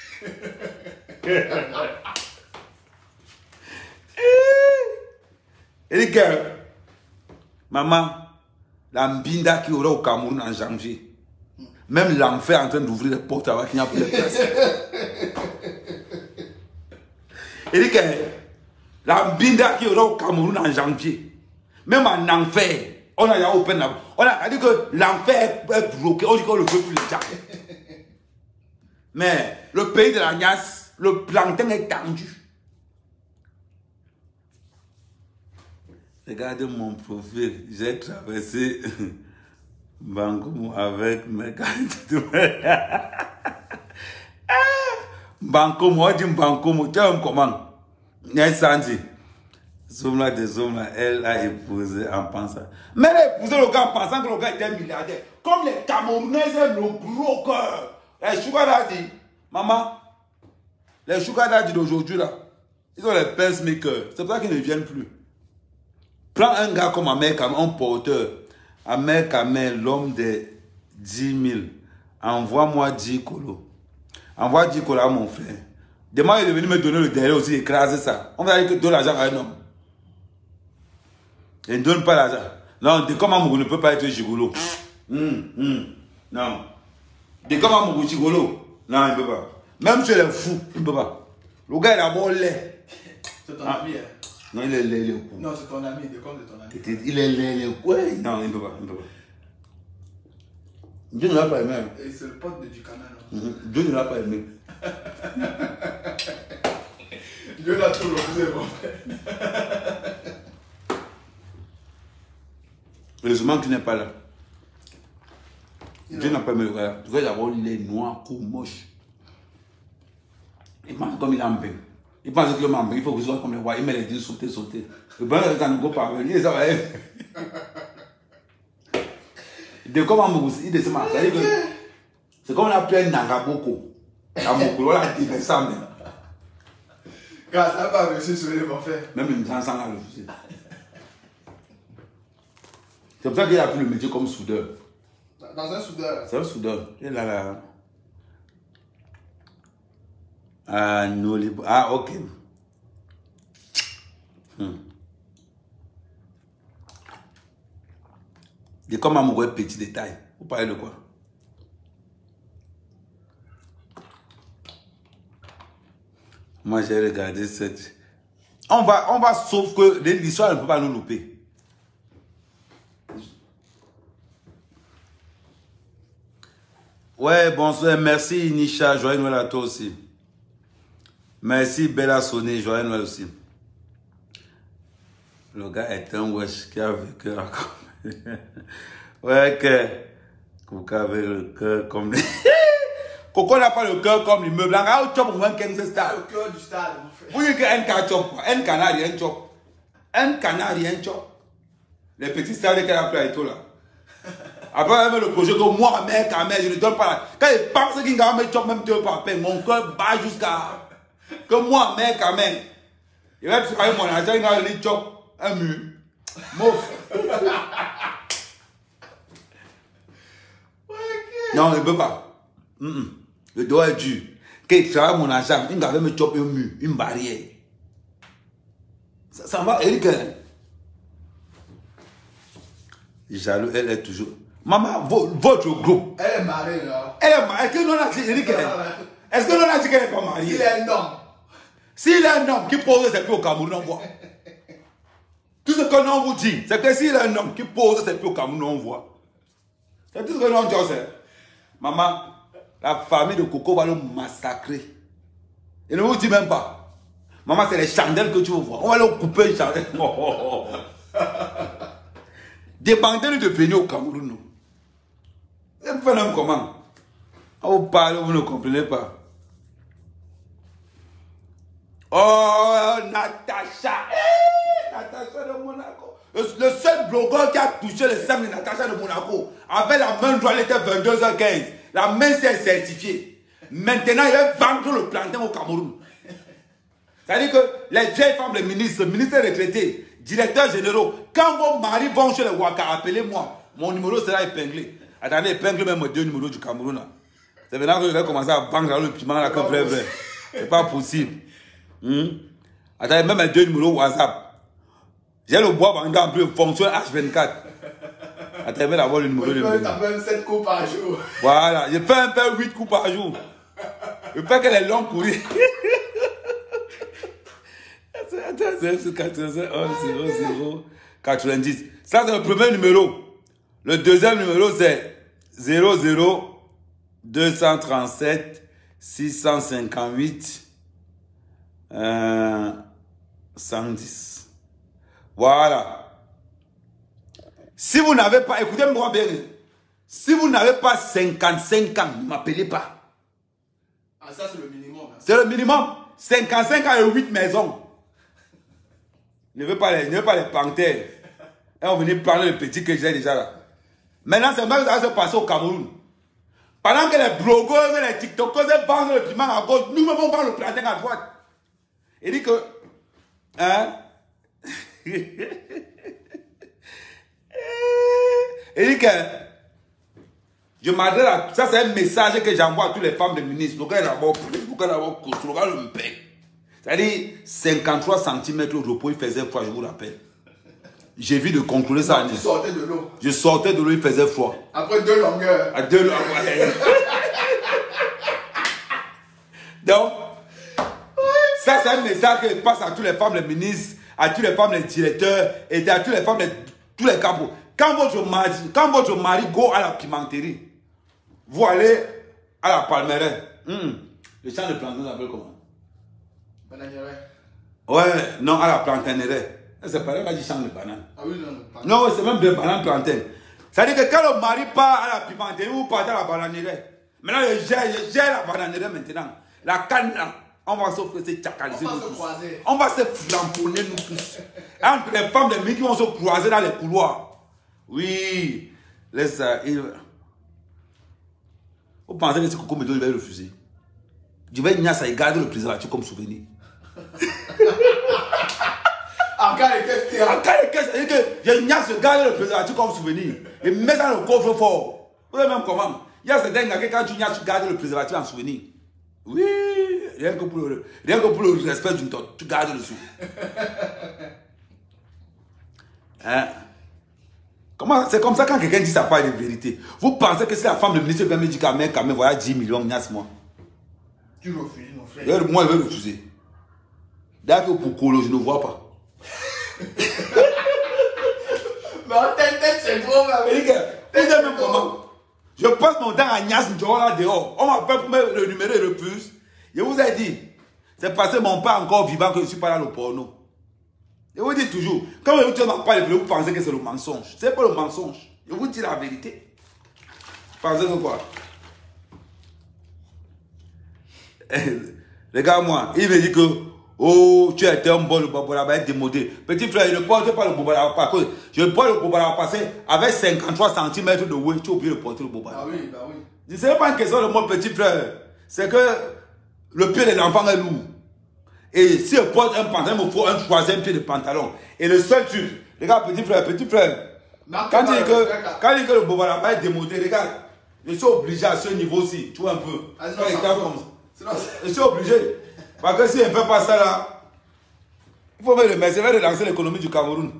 Il dit que, maman, la mbinda qui aura au Cameroun en janvier, Même l'enfer est en train d'ouvrir les portes avant qu'il n'y a plus de place. Il dit que la binda qui aura au Cameroun en janvier, même en enfer, on a open up. On a dit que l'enfer est bloqué, on dit qu'on ne veut plus les gens. Mais le pays de la Niasse, le plancton est tendu. Regardez mon profil, j'ai traversé Bankomo avec mes cartes. Bankomo, on dit Bankomo, tu as un comment? Nyansanji. Zoumla de Zoumla, elle a épousé en pensant. Mais elle a épousé le gars en pensant que le gars était milliardaire. Comme les Camerounais aiment le gros cœur. Les sugar daddy, maman, les sugar daddy d'aujourd'hui là, ils ont les pacemakers. C'est pour ça qu'ils ne viennent plus. Prends un gars comme Ahmed Kamel, un porteur. Ahmed Kamel, l'homme de dix mille. Envoie-moi dix colos. Envoie dix colos à mon frère. Demain, il est venu me donner le derrière aussi, écraser ça. On va dire que donne l'argent à un homme. Il ne donne pas l'argent. Non, de comment Mougou ne peut pas être gigolo. Hum, hum. Non. De comment Mougou gigolo. Non, il ne peut pas. Même si elle est fou, il ne peut pas. Le gars, il a bon lait. C'est ton ami, hein? Non, il est laid. Non, c'est ton ami, de comme de ton ami. Il est laid. Ouais. Non, il ne peut pas. Il ne peut pas. Dieu ne l'a pas aimé. Et c'est le pote de Ducaman. Dieu ne l'a pas aimé. Dieu l'a tout refusé, mon frère. Heureusement qu'il n'est pas là. Dieu n'a pas aimé le gars. Tu vois d'abord, il est noir, court, moche. Il mange comme il a un peu. Il pense que le membre, il faut que ce soit comme les rois. Il met les deux sauter, sauter. Le bon, ça ne go pas venir, ça va être. De comment il descend, c'est-à-dire que c'est comme on a plein d'angaboko. La mokolo, la dit ça même. Car ça va réussir sur les mon frère. Même une chanson là, le c'est pour ça qu'il a pris le métier comme soudeur. Dans un soudeur. C'est un soudeur. Il est là, là. Ah, non, les... Ah, ok. Hmm. Et comme un mauvais petit détail. Vous parlez de quoi? Moi, j'ai regardé cette... On va, on va, sauf que l'histoire ne peut pas nous louper. Ouais, bonsoir. Merci, Nisha. Joyeux Noël à toi aussi. Merci, Bella Sonné. Joyeux Noël aussi. Le gars est un wesh qui a vécu à... Ouais, que... Coco avait le cœur comme... Coco n'a pas le cœur comme l'immeuble. Ah, au chop, on voit qu'un stade. Le cœur du stade, mon frère. Vous dites qu'un cas chop, un canard, rien chop. Un canard, rien chop. Les petits stades qu'elle a pris à tout là. Après, elle met le projet que moi, mec, mec, je ne donne pas là. Quand il pense qu'il va me chop même deux par peine, mon cœur bat jusqu'à... Que moi, mec, mec. Il va travailler mon argent, il va aller chop un mur. Mouf. Non, il ne peut pas. Mm -mm. Le doigt est dur. Quand il travaille mon argent, il va me chop un mur, une barrière. Ça, ça va, Eric. Jaloux, elle est toujours... Maman, votre groupe. Elle est mariée, là. Elle est mariée. Est-ce que l'on a dit, Eric, est-ce que l'on a dit qu'elle n'est pas mariée? S'il est un homme. S'il est un homme qui pose ses pieds au Cameroun, on voit. Tout ce que l'on vous dit, c'est que s'il est un homme qui pose ses pieds au Cameroun, on voit. C'est tout ce que l'on dit. Maman, la famille de Coco va le massacrer. Il ne vous dit même pas. Maman, c'est les chandelles que tu veux voir. On va le couper les chandelles. Oh, oh, oh. Dépendez de venir au Cameroun. Nous. Vous faites un comment? Vous parlez, vous ne comprenez pas. Oh, Natacha. Hey, Natacha de Monaco. Le, le seul blogueur qui a touché le sang de Natacha de Monaco, avec la main droite, il était vingt-deux heures quinze. La main s'est certifiée. Maintenant, il va vendre le plantain au Cameroun. C'est-à-dire que les vieilles femmes, les ministres, ministres retraités, directeurs généraux, quand vos maris vont chez les Waka, appelez-moi. Mon numéro sera épinglé. Attendez, épingle même deux numéros du Cameroun. C'est maintenant que je vais commencer à vendre le piment là comme vrai vrai. C'est pas possible. Hmm? Attendez, même deux numéros WhatsApp. J'ai le bois en plus fonctionne H vingt-quatre. Attends, je vais avoir le numéro de Tu fais sept coups par jour. Voilà, je fais un peu huit coups par jour. Je fais que les longs courir. Attends, c'est quatre-vingt-onze, zéro, zéro, quatre-vingt-dix. Ça, c'est le premier numéro. Le deuxième numéro, c'est zéro, zéro, deux cent trente-sept, six cent cinquante-huit, euh, cent dix. Voilà. Si vous n'avez pas, écoutez-moi bien, si vous n'avez pas cinquante-cinq ans, ne m'appelez pas. Ah, ça, c'est le minimum. Hein. C'est le minimum. cinquante-cinq ans et huit maisons. Ne veux pas les, ne veux pas les panthères. Et on venait parler le petit que j'ai déjà là. Maintenant, c'est même ça va se passer au Cameroun. Pendant que les blogueurs et les tiktokers vendent le piment à gauche, nous-mêmes on vend le plantain à droite. Il dit que, hein, il dit que, je m'adresse à, ça c'est un message que j'envoie à toutes les femmes de ministres. Le gars d'abord, le gars d'abord, le gars le bec. C'est-à-dire, cinquante-trois centimètres de repos, il faisait froid, je vous rappelle. J'ai vu de conclure ça. Tu sortais de l'eau. Je sortais de l'eau, il faisait froid. Après deux longueurs. À deux longueurs. Donc, ça c'est un message qui passe à toutes les femmes, les ministres, à toutes les femmes, les directeurs, et à toutes les femmes, les, tous les capots. Quand votre mari, quand votre mari go à la pimenterie, vous allez à la palmeraie. Hum. Le champ de plantain s'appelle comment? Bananière. Ouais, non, à la plantaineraie. C'est pas là qu'il champ de banane. Ah oui, non, non. Non, c'est même de banane plantain. C'est-à-dire que quand le mari part à la pimenterie ou part à la bananière, maintenant je gère, je gère la bananière maintenant. La canne là, on va se faire tchakaliser. On va se croiser. On va se flamponner nous tous. Entre les femmes des qui vont se croiser dans les couloirs. Oui, laisse ça. Vous pensez que c'est Coco Médo, il va refuser? Je vais nier ça et garder le préservatif comme souvenir. En cas de question. En cas de question, c'est-à-dire que je niaise de garder le préservatif comme souvenir. Et mets ça dans le coffre fort. Vous savez même comment? Il y a certains gars que quand tu niaises, tu gardes le préservatif en souvenir. Oui, rien que pour le, rien que pour le respect d'une tante, tu gardes le sou. Hein? Comment? C'est comme ça quand quelqu'un dit ça pas de vérité. Vous pensez que si la femme de ministre vient me dire qu'à même, voilà dix millions, niaise-moi. Tu refuses, mon frère. Moi, je vais refuser. D'accord, pour Colo, je ne vois pas. Mais en tête, tête, c'est trop, ma même comment? Je passe mon temps à Nias Ndjola dehors. On m'appelle pour mettre le numéro et le plus. Je vous ai dit, c'est parce que mon père encore vivant que je ne suis pas dans le porno. Je vous dis toujours, quand vous ne m'en parlez, vous pensez que c'est le mensonge. Ce n'est pas le mensonge. Je vous dis la vérité. Vous pensez que quoi? Regarde-moi, il me dit que oh, tu as été un bon, le bobola va être démodé. Petit frère, je ne porte pas le bobola parce que je porte le bobola parce avec cinquante-trois centimètres de haut, tu as oublié de porter le bobola. Ah oui, bah oui. Ce n'est pas une question de mon petit frère. C'est que le pied de l'enfant est lourd. Et si je porte un pantalon, il me faut un troisième pied de pantalon. Et le seul truc, regarde, petit frère, petit frère. Quand il dit que, quand il dit que le bobola va être démodé, regarde, je suis obligé à ce niveau-ci, tu vois un peu. Ah, Quand il regarde comme ça. Je suis obligé. Parce que si je ne fais pas ça là, il faut me remercier de lancer l'économie du Cameroun.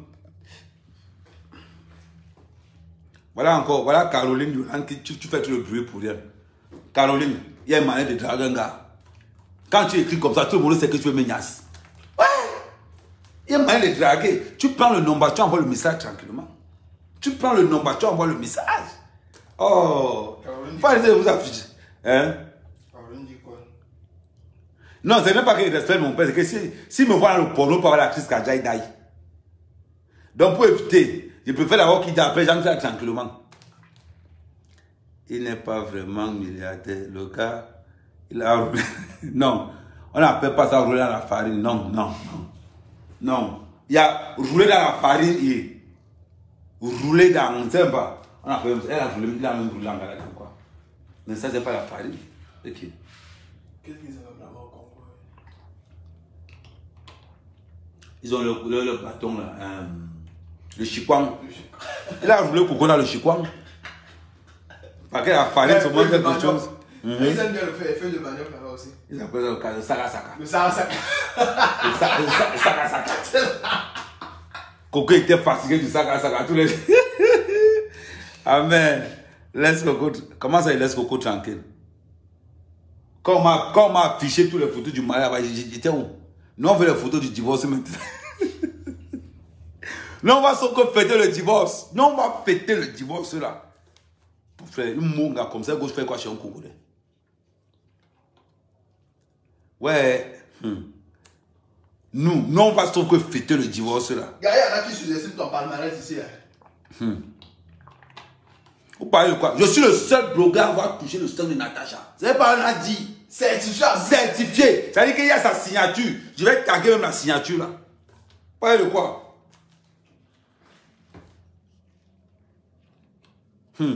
Voilà encore, voilà Caroline, tu, tu fais tout le bruit pour rien. Caroline, il y a une manière de draguer un gars. Quand tu écris comme ça, tout le monde sait que tu veux me niasse. Ouais. Il y a une manière de draguer. Tu prends le nombre, tu envoies le message tranquillement. Tu prends le nombre, tu envoies le message. Oh, il faut arrêter de vous afficher. Hein? Caroline dit quoi? Non, ce n'est pas qu'il respecte mon père, c'est que si, si me voit dans le porno, par la crise cardiaque, d'aille. Donc pour éviter, je préfère d'abord qu'il après, j'en fais tranquillement. Il n'est pas vraiment milliardaire, le gars. Il a... non, on n'appelle pas ça rouler dans la farine, non, non, non. Non, il y a rouler dans la farine et rouler dans, on ne sait pas. On appelle, elle a roulé, il a même roulé dans la farine, quoi. Mais ça, c'est pas la farine. C'est qui? Qu'est-ce qu'ils ont là-bas au Congo? Ils ont le, le, le bâton là, euh, le chikwang. Il a roulé coco dans le chikwang. Parce que la farine se montre quelque chose. Mm -hmm. Ils aiment bien le faire, feuille de manioc là-bas aussi. Ils appellent le cas de Sagasaka. Le Sagasaka. Le Sagasaka. Coco était fatigué du Sagasaka. Tous les... Amen. Laisse Coco. Comment ça, il laisse Coco tranquille? Quand on m'a quand on m'a affiché toutes les photos du mariage, j'étais où? Nous on veut les photos du divorce maintenant. Nous on va sauf que fêter le divorce. Nous on va fêter le divorce là. Pour faire une monga comme ça, gauche fait quoi chez un Congolais? Ouais. Hmm. Nous, nous on va sauf que fêter le divorce là. Il y en a qui sous-estiment ton palmarès ici. Hmm. Vous parlez de quoi? Je suis le seul blogueur à avoir touché le stand de Natacha. C'est pas on a dit. Certifié. Certifié. Ça veut dire qu'il y a sa signature. Je vais taguer même la signature là. Vous parlez de quoi? Hmm.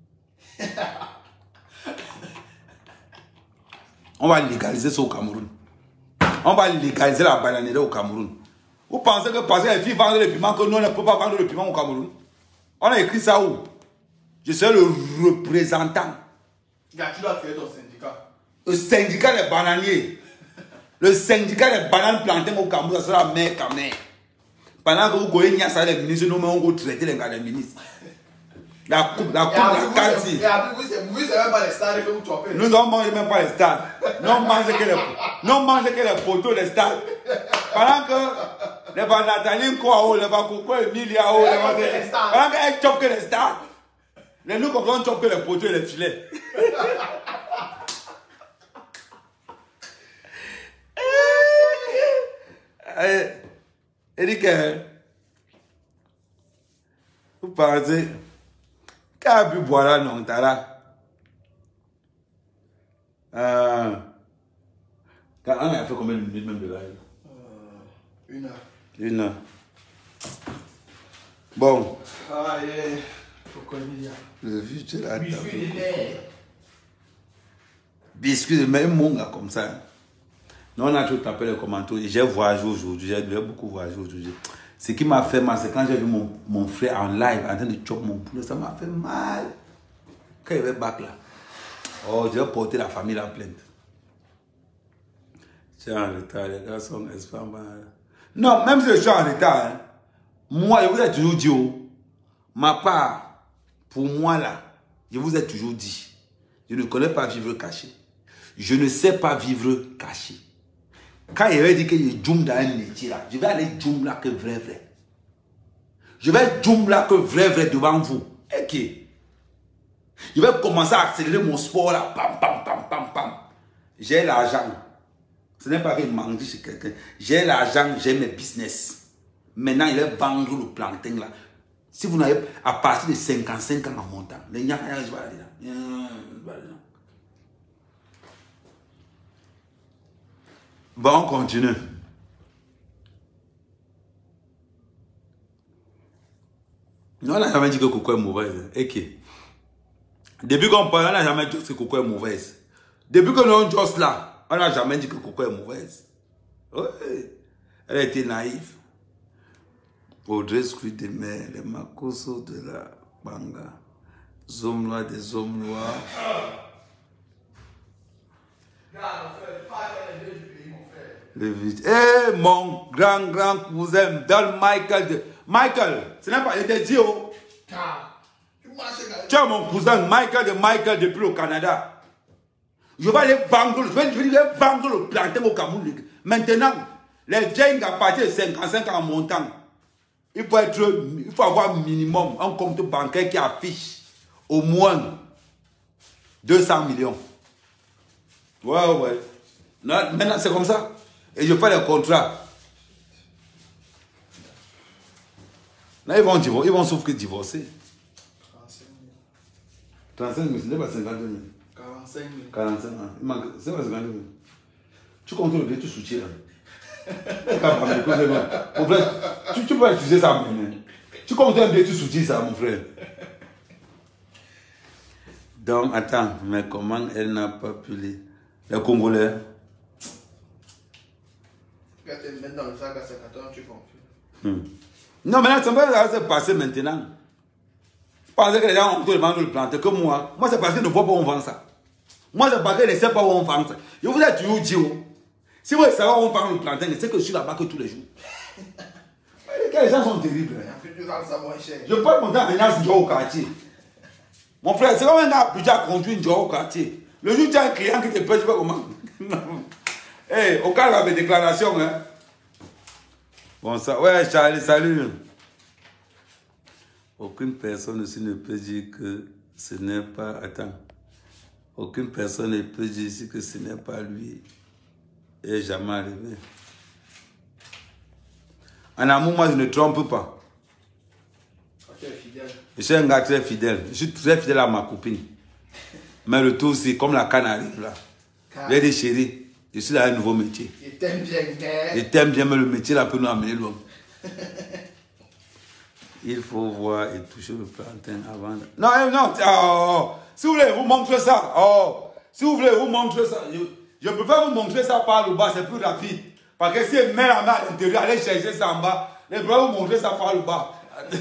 On va légaliser ça au Cameroun. On va légaliser la bananerie au Cameroun. Vous pensez que parce que les filles vendent le piment, que nous on ne peut pas vendre le piment au Cameroun? On a écrit ça où? Je serai le représentant. Tu dois créer ton syndicat. Le syndicat des bananiers. Le syndicat des bananes plantées au Cameroun, ça sera mère qu'à mère. Pendant que vous voyez ça les ministres, nous on va traiter les gars des ministres. La coupe, la coupe, la carte. Et après, vous, vous, c'est même pas les stades que vous chopez. Nous ne mangeons même pas les stades. Nous ne mangeons que les, nous mangeons que les poteaux des stades. Pendant que les banataniens, quoi, les bakoko, les milliards, pendant qu'elles chopent que les stades. Les nous, comme on chope que les poteaux et les filets. Eric, vous pensez qu'a pu boire là, non, Tara? Euh, on a fait combien de minutes même de live? Euh, une heure. Une heure. Bon. Ah, yeah. Le vu, tu l'as tapé. Biscuit de mer. Biscuit de mer, mon gars, comme ça. Nous, on a tout tapé les commentaires. J'ai voyagé aujourd'hui, j'ai beaucoup voyagé aujourd'hui. Ce qui m'a fait mal, c'est quand j'ai vu mon, mon frère en live en train de choper mon poulet, ça m'a fait mal. Quand il avait bac là. Oh, j'ai porté la famille en plainte. Je suis en retard, les gars sont espoirs. Non, même si je suis en retard, hein, moi, je vous ai toujours dit, oh, ma part, pour moi là, je vous ai toujours dit, je ne connais pas vivre caché. Je ne sais pas vivre caché. Quand il avait dit que je joue dans un métier là, je vais aller joum là que vrai vrai. Je vais joum là que vrai vrai devant vous. Et qui? Je vais commencer à accélérer mon sport là. Pam, pam, pam, pam, pam. J'ai l'argent. Ce n'est pas que je mange chez quelqu'un. J'ai l'argent, j'ai mes business. Maintenant, il va vendre le plantain là. Si vous n'avez à partir de cinquante-cinq ans en montant, les gens je vais aller là. Bon, on continue. Non, on n'a jamais dit que Coco est mauvaise. Et qui? Depuis qu'on parle, on n'a jamais dit que Coco est mauvaise. Depuis que nous sommes juste là, on n'a jamais dit que Coco est mauvaise. Oui. Elle a été naïve. Audrey Squid de mer, les makoso de la banga. Hommes noirs des hommes noirs. Le vide. Eh, mon grand, grand cousin, Don Michael de... Michael, ce n'est pas... Il était dit, oh. Tu es mon cousin Michael de Michael depuis le Canada. Je vais aller vendre, je vais, je vais vendre le plantain au Cameroun. Maintenant, les vieilles à partir de cinquante-cinq ans en montant, il faut, être, il faut avoir minimum un compte bancaire qui affiche au moins deux cents millions. Ouais, ouais. Non, maintenant, c'est comme ça. Et je fais les contrats. Là, ils vont, divorcer, ils vont sauf que divorcer. trente-cinq mille, ce n'est pas cinquante mille. quarante-cinq mille. quarante-cinq mille. C'est pas cinquante mille. Tu comptes le bien, tu soutiens. Mon frère, tu, tu peux utiliser ça, mon frère. Tu comptes un bien, tu soutiens ça, mon frère. Donc, attends, mais comment elle n'a pas pu les... Les Congolais. Quand tu mets dans le sac à cinquante ans, tu confies. Hmm. Non, mais là, ça va se passer maintenant. Je pensais que les gens ont tout le vendre le planter que moi. Moi, c'est parce qu'ils ne voient pas où on vend ça. Moi, c'est parce qu'ils ne savent pas où on vend ça. Je vous ai toujours dit, oh, si vous savez où on vend le plantain, c'est que je suis là-bas que tous les jours. Les gens sont terribles. Je parle mon temps à Ignace au quartier. Mon frère, c'est comme un gars qui a conduit une joie au quartier. Le jour où tu as un client qui te paye, je sais pas comment. Eh, hey, au cas de mes déclarations, hein. Bon, ça, ouais, Charlie, salut. Aucune personne ici ne peut dire que ce n'est pas... Attends. Aucune personne ne peut dire ici que ce n'est pas lui. Et jamais arrivé. En amour, moi, je ne trompe pas. Tu es fidèle. Je suis un gars très fidèle. Je suis très fidèle à ma copine. Mais le tout, c'est comme la canne arrive là. J'ai dit, chérie, je suis dans un nouveau métier. Je t'aime bien, mais... Je t'aime bien, mais le métier là peut nous amener loin. Il faut voir et toucher le plantain avant. De... Non, non, oh, si vous voulez vous montrer ça, oh, si vous voulez vous montrer ça, je, je préfère vous montrer ça par le bas, c'est plus rapide. Parce que si elle met la main à l'intérieur, allez chercher ça en bas, je préfère vous montrer ça par le bas.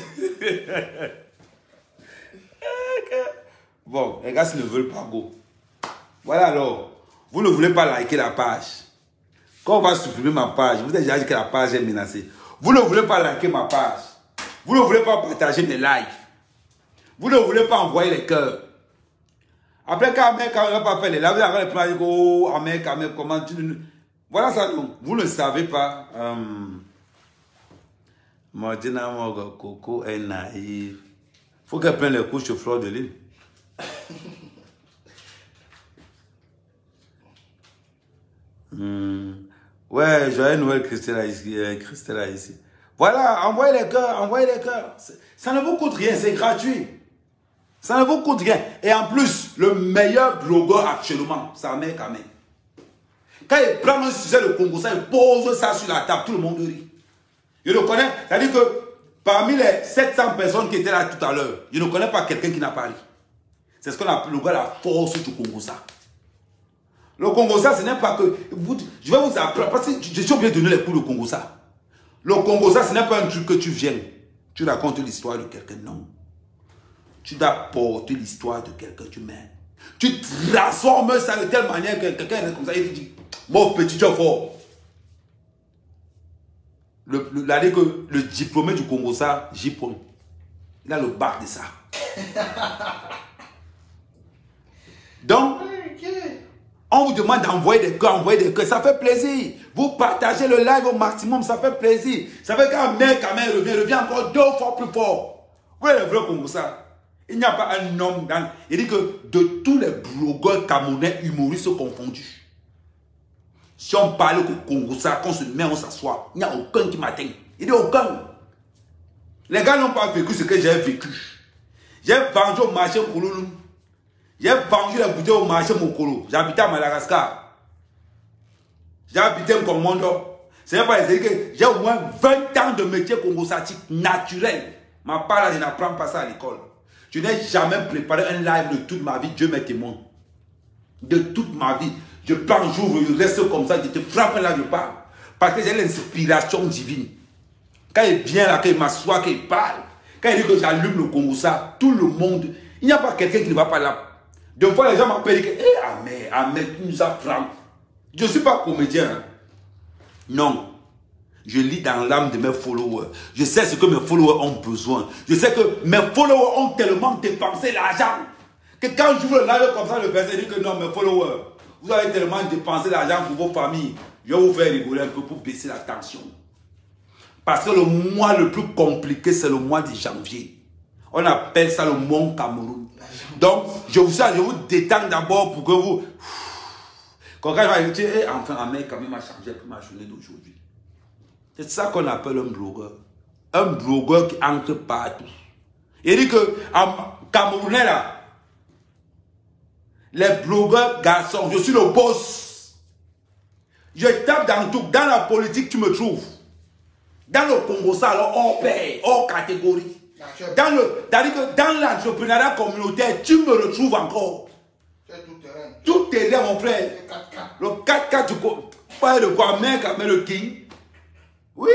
Bon, les gars, s'ils ne veulent pas, go. Voilà alors, vous ne voulez pas liker la page. Quand on va supprimer ma page, vous avez déjà dit que la page est menacée. Vous ne voulez pas liker ma page. Vous ne voulez pas partager mes lives. Vous ne voulez pas envoyer les cœurs. Après, quand Amérique n'a pas fait les lives, vous avez les plans, oh, Amérique, Amérique, comment tu... Voilà ça, donc. Vous ne savez pas. Um, Mordina Morga Coco est naïve. Il faut qu'elle prenne les couches sur Fleur de Lille. hmm. Ouais, joyeux Noël, Christella ici. Christella ici. Voilà, envoyez les cœurs, envoyez les cœurs. Ça ne vous coûte rien, c'est gratuit. Ça ne vous coûte rien. Et en plus, le meilleur blogueur actuellement, c'est Ahmed Kamel. Quand il prend un sujet de Congo, ça, il pose ça sur la table, tout le monde rit. Je le connais, c'est-à-dire que parmi les sept cents personnes qui étaient là tout à l'heure, je ne connais pas quelqu'un qui n'a pas ri. C'est ce qu'on appelle la force du Congo. Ça. Le Congo, ça, ce n'est pas que... Vous, je vais vous apprendre, parce que je suis obligé de donner les cours de Congo, ça. Le Congo, ça, ce n'est pas un truc que tu viens, tu racontes l'histoire de quelqu'un, non. Tu dois porter l'histoire de quelqu'un, tu mets. Tu transformes ça de telle manière que quelqu'un est comme ça, il dit, mon petit, tu es fort. Le, le, la, que le diplômé du Congo, ça, j'y prends. Il a le bac de ça. Donc, on vous demande d'envoyer des cœurs, envoyer des cœurs, ça fait plaisir. Vous partagez le live au maximum, ça fait plaisir. Ça fait qu'un mec, quand même, revient, revient encore deux fois plus fort. Vous voyez le vrai Congo, ça. Il n'y a pas un homme dans... Il dit que de tous les blogueurs camerounais humoristes confondus, si on parle au Congo, ça, qu'on se met, on s'assoit, il n'y a aucun qui m'atteint. Il dit aucun. Les gars n'ont pas vécu ce que j'ai vécu. J'ai vendu au marché Kouloulou. J'ai vendu la bouteille au marché Mokolo. J'habitais à Madagascar. J'ai habité un commando. C'est pas que j'ai au moins vingt ans de métier congosatique naturel. Ma part là, je n'apprends pas ça à l'école. Je n'ai jamais préparé un live de toute ma vie. Dieu m'est témoin. De toute ma vie. Je prends, j'ouvre, je reste comme ça. Je te frappe là, je parle. Parce que j'ai l'inspiration divine. Quand il vient là, quand il m'assoit, quand il parle. Quand il dit que j'allume le Congo, ça, tout le monde. Il n'y a pas quelqu'un qui ne va pas là. Deux fois, les gens m'appellent et disent, hé, Ahmed, Ahmed, tu nous as frappé. Je ne suis pas comédien. Hein. Non. Je lis dans l'âme de mes followers. Je sais ce que mes followers ont besoin. Je sais que mes followers ont tellement dépensé l'argent que quand j'ouvre le live comme ça, le verset dit que non, mes followers, vous avez tellement dépensé l'argent pour vos familles. Je vais vous faire rigoler un peu pour baisser la tension. Parce que le mois le plus compliqué, c'est le mois de janvier. On appelle ça le Mont Cameroun. Donc, je vous, je vous détends d'abord pour que vous... Quand je vais dire, hey, enfin, un mec, quand même, m'a changé pour ma journée d'aujourd'hui. C'est ça qu'on appelle un blogueur. Un blogueur qui entre partout. Il dit que, en Camerounais, là, les blogueurs garçons, je suis le boss. Je tape dans tout. Dans la politique, tu me trouves. Dans le Congo, ça, alors, hors pair, hors catégorie. Dans le, dans l'entrepreneuriat communautaire, tu me retrouves encore. Tout terrain. Tout terrain, mon frère. Le quatre quatre du co. Pas de quoi, mec, mais le king. Oui.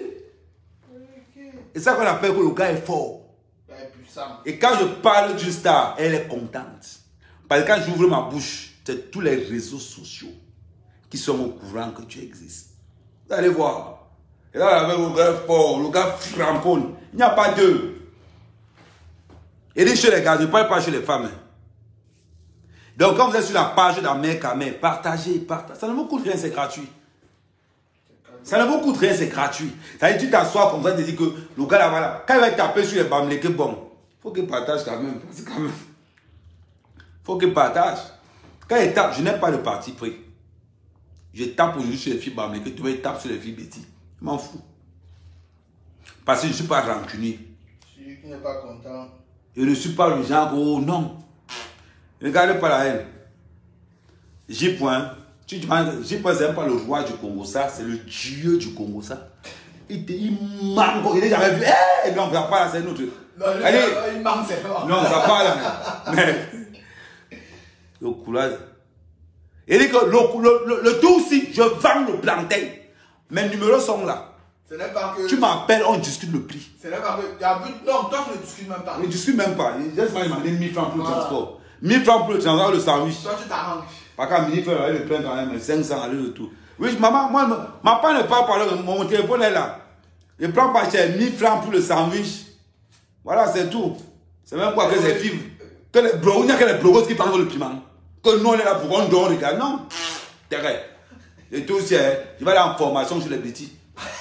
Et ça qu'on appelle que le gars est fort. Et quand je parle d'une star, elle est contente. Parce que quand j'ouvre ma bouche, c'est tous les réseaux sociaux qui sont au courant que tu existes. Vous allez voir. Et là, avec le gars fort, le gars francophone, il n'y a pas d'eux. Et dit chez les gars, je ne parle pas chez les femmes. Hein. Donc quand vous êtes sur la page d'Amer Kamer, partagez, partagez. Ça ne vous coûte rien, c'est gratuit. Ça ne vous coûte rien, c'est gratuit. Ça veut dire tu t'assois comme ça, tu dis que le gars là, voilà, quand il va taper sur les bamlés, que bon, il faut qu'il partage quand même. Il faut qu'il partage. Quand il tape, je n'ai pas de parti pris. Je tape aujourd'hui sur les filles bamlés, que tu vas taper sur les filles bêtises. Je m'en fous. Parce que je ne suis pas rancunier. Celui qui n'est pas content. Je ne suis pas le genre, oh non. Ne regardez pas la haine. J. Point. Tu demandes, J. Point, c'est pas le roi du Congo, ça, c'est le dieu du Congo, ça. Il te il manque, il n'est jamais vu. Eh, non, ça pas là, c'est un autre. Non, il, Allez, il manque, c'est pas. Non, ça pas là. Mais. Le coulage. Il dit que le, le, le, le tout aussi, je vends le plantain. Mes numéros sont là. Ce n'est pas que... Tu m'appelles, on discute le prix. Ce n'est pas que... Il y a but... Non, toi, tu ne discutes même pas. Je ne discute même pas. Il m'a demandé mille francs pour le transport. mille francs pour le transport, le sandwich. Toi, tu t'arranges. Pas qu'à midi, il faut aller le plein quand même. cinq cents aller le tout. Oui, maman, moi, ma part ne parle pas. Mon téléphone est là. Je ne prends pas cher. mille francs pour le sandwich. Voilà, c'est tout. C'est même quoi que les filles. Que les blogueurs, il n'y a que les blogueurs qui parlent le piment. Que nous, on est là pour qu'on dort, regarde. Non. Derrière. Et tout aussi, je vais aller en formation sur les petits.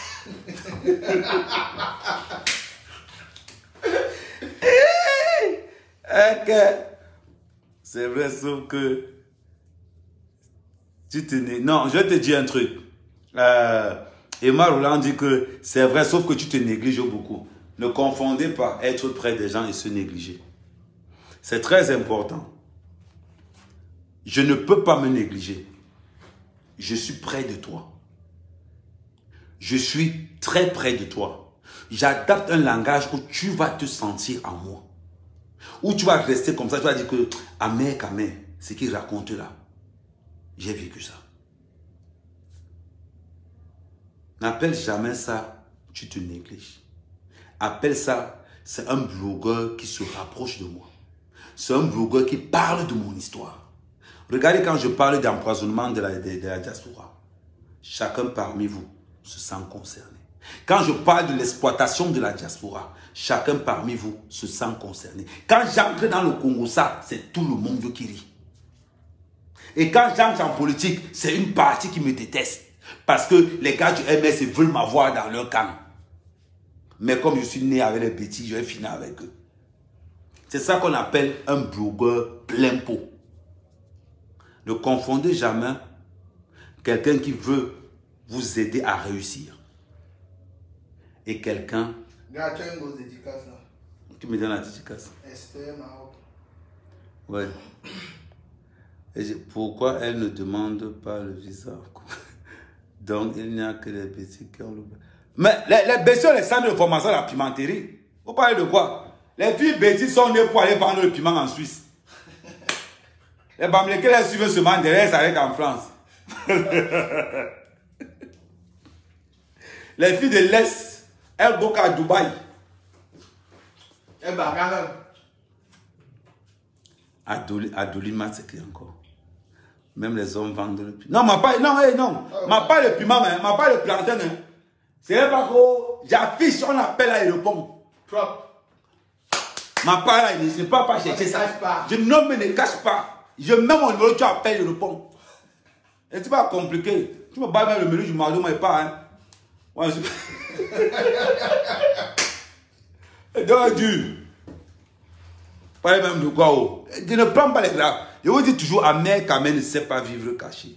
Okay. C'est vrai, sauf que tu te négliges. Non, je vais te dire un truc. Euh, Emma Roland dit que c'est vrai, sauf que tu te négliges beaucoup. Ne confondez pas être près des gens et se négliger. C'est très important. Je ne peux pas me négliger. Je suis près de toi. Je suis très près de toi. J'adapte un langage où tu vas te sentir en moi. Où tu vas rester comme ça, tu vas dire que Amer Kamer, ce qu'il raconte là, j'ai vécu ça. N'appelle jamais ça, tu te négliges. Appelle ça, c'est un blogueur qui se rapproche de moi. C'est un blogueur qui parle de mon histoire. Regardez quand je parle d'empoisonnement de la, de, de la diaspora. Chacun parmi vous se sent concerné. Quand je parle de l'exploitation de la diaspora, chacun parmi vous se sent concerné. Quand j'entre dans le Congo, ça, c'est tout le monde qui rit. Et quand j'entre en politique, c'est une partie qui me déteste. Parce que les gars du M S veulent m'avoir dans leur camp. Mais comme je suis né avec les petits, je vais finir avec eux. C'est ça qu'on appelle un blogueur plein pot. Ne confondez jamais quelqu'un qui veut vous aider à réussir et quelqu'un... Regarde, tu as une grosse dédicace là. Qui me donne la dédicace? Esther Maroc. Ouais. Et je, pourquoi elle ne demande pas le visa? Donc, il n'y a que les petits qui ont le... Mais les, les bêtises, les centres de formation à la pimenterie. Vous parlez de quoi? Les filles bêtises sont nées pour aller vendre le piment en Suisse. Les bamlés qui les suivent seulement derrière, ça s'arrête en France. Les filles de l'Est, elles boquent à Dubaï. Eh ben, regarde. À Dolima, c'est qui encore? Même les hommes vendent le piment. Non, ma pas, non, hey, non. Oh, ma pas le piment, hein, ma pas le plantain. Hein. C'est pas que j'affiche, on appelle à l'aéroport. Propre. Ma part là, il ne sait pas pas chercher ça. Pas. Je ne me ne cache pas. Je mets mon numéro, tu appelles le pont. Et c'est pas compliqué. Tu me bats même le menu du mardi, mais pas. Hein. Ouais, je... Donc, dur. Parlez même de quoi. Oh. Je ne prends pas les gars. Je vous dis toujours, Amer Kamer ne sait pas vivre caché.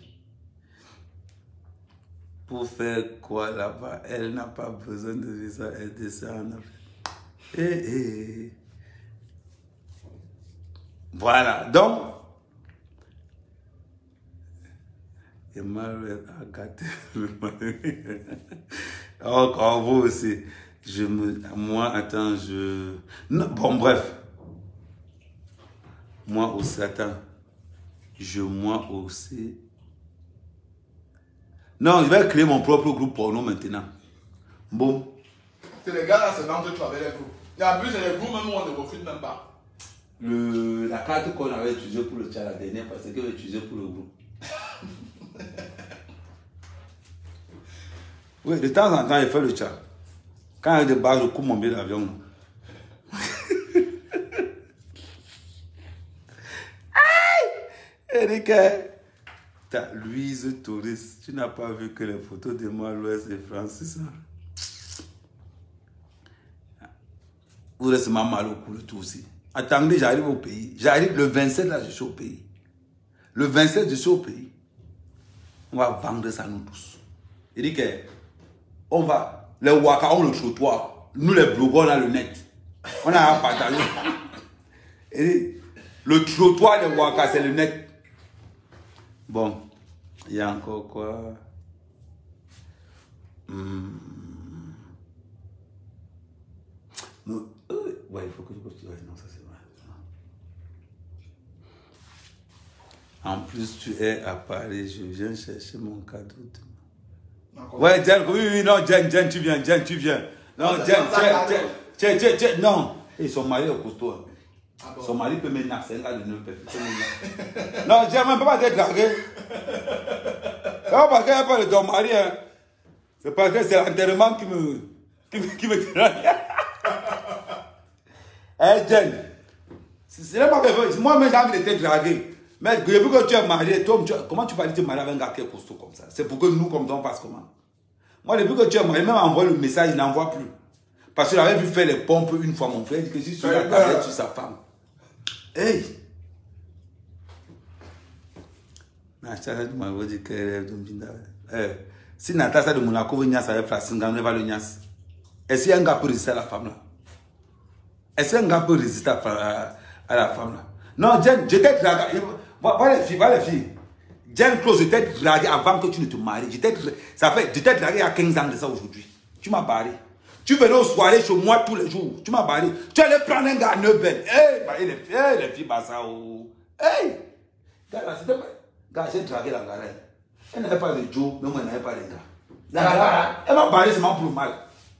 Pour faire quoi là-bas? Elle n'a pas besoin de visa, elle descend en Afrique. Eh, eh. Voilà, donc, Emmanuel a gâté le mari. Encore vous aussi. Je me, moi, attends, je... Non, bon, bref. Moi aussi, attends. Je, moi aussi... Non, je vais créer mon propre groupe porno maintenant. Bon. C'est les gars là, c'est dans que tu avais les groupes. Et en plus, c'est les groupes même où on ne refuse même pas. Le, la carte qu'on avait utilisée pour le chat la dernière fois, c'est qu'elle avait utilisée pour le groupe. Oui, de temps en temps, il fait le chat. Quand il y a des barres, je coupe mon billet d'avion. dit que... Louise Touriste, tu n'as pas vu que les photos de moi, l'Ouest et Francis. Vous restez mal au cou, le tout aussi. Attendez, j'arrive au pays. J'arrive le vingt-sept, là, je suis au pays. Le vingt-sept, je suis au pays. On va vendre ça, nous tous. Il dit que, on va, les Waka ont le trottoir. Nous, les blogueurs, on a le net. On a un partage. Il dit, le trottoir des Waka, c'est le net. Bon, il y a encore quoi? Hmm. Non, euh, ouais, il faut que je continue. Ouais, non, ça c'est vrai. En plus, tu es à Paris, je viens chercher mon cadeau. Ouais, Jen, oui, oui, non, Jen, Jen, tu viens, Jen, tu viens. Non, Jen, Jen, Jen, Jen, Jen, non. Ils sont mariés au costaud. Ah bon. Son mari peut maintenant c'est un gars de neuf personnes. Non, je ne peux pas te draguer. C'est pas parce qu'il n'y a pas de ton mari. Hein. C'est parce que c'est l'enterrement qui me, qui me, qui me drague. Eh, Jen, c'est pas que moi-même j'ai envie de te draguer. Mais depuis que tu es marié, toi, tu, comment tu peux aller te marier avec un gars qui est costaud comme ça? C'est pour que nous, comme ça, on fasse comment? Moi, depuis que tu es marié, même envoie le message, il n'envoie plus. Parce qu'il avait vu faire les pompes une fois, mon frère, il dit que si tu as ta tête sur sa femme. Hey! Si Natasha de Monaco veut niasse avec Francine, on va le niasse. Est-ce qu'un gars peut résister à la femme là? Est-ce qu'un gars peut résister à, à la femme là? Non, Jen, je t'ai dragué. Voilà les filles, voilà les filles. Jen Close, je t'ai dragué avant que tu ne te maries. Je t'ai dragué il y a quinze ans de ça aujourd'hui. Tu m'as barré. Tu venais aux soirées chez moi tous les jours. Tu m'as barré. Tu allais prendre un gars à Neubel. Hey, bah, les filles, hey, les filles, bah ça. Oh. Hey! Gars, c'était pas. Gars, j'ai dragué la gare. Elle n'avait pas de Joe, mais moi, elle n'avait pas de gars. La gare, elle m'a barré seulement pour le mal.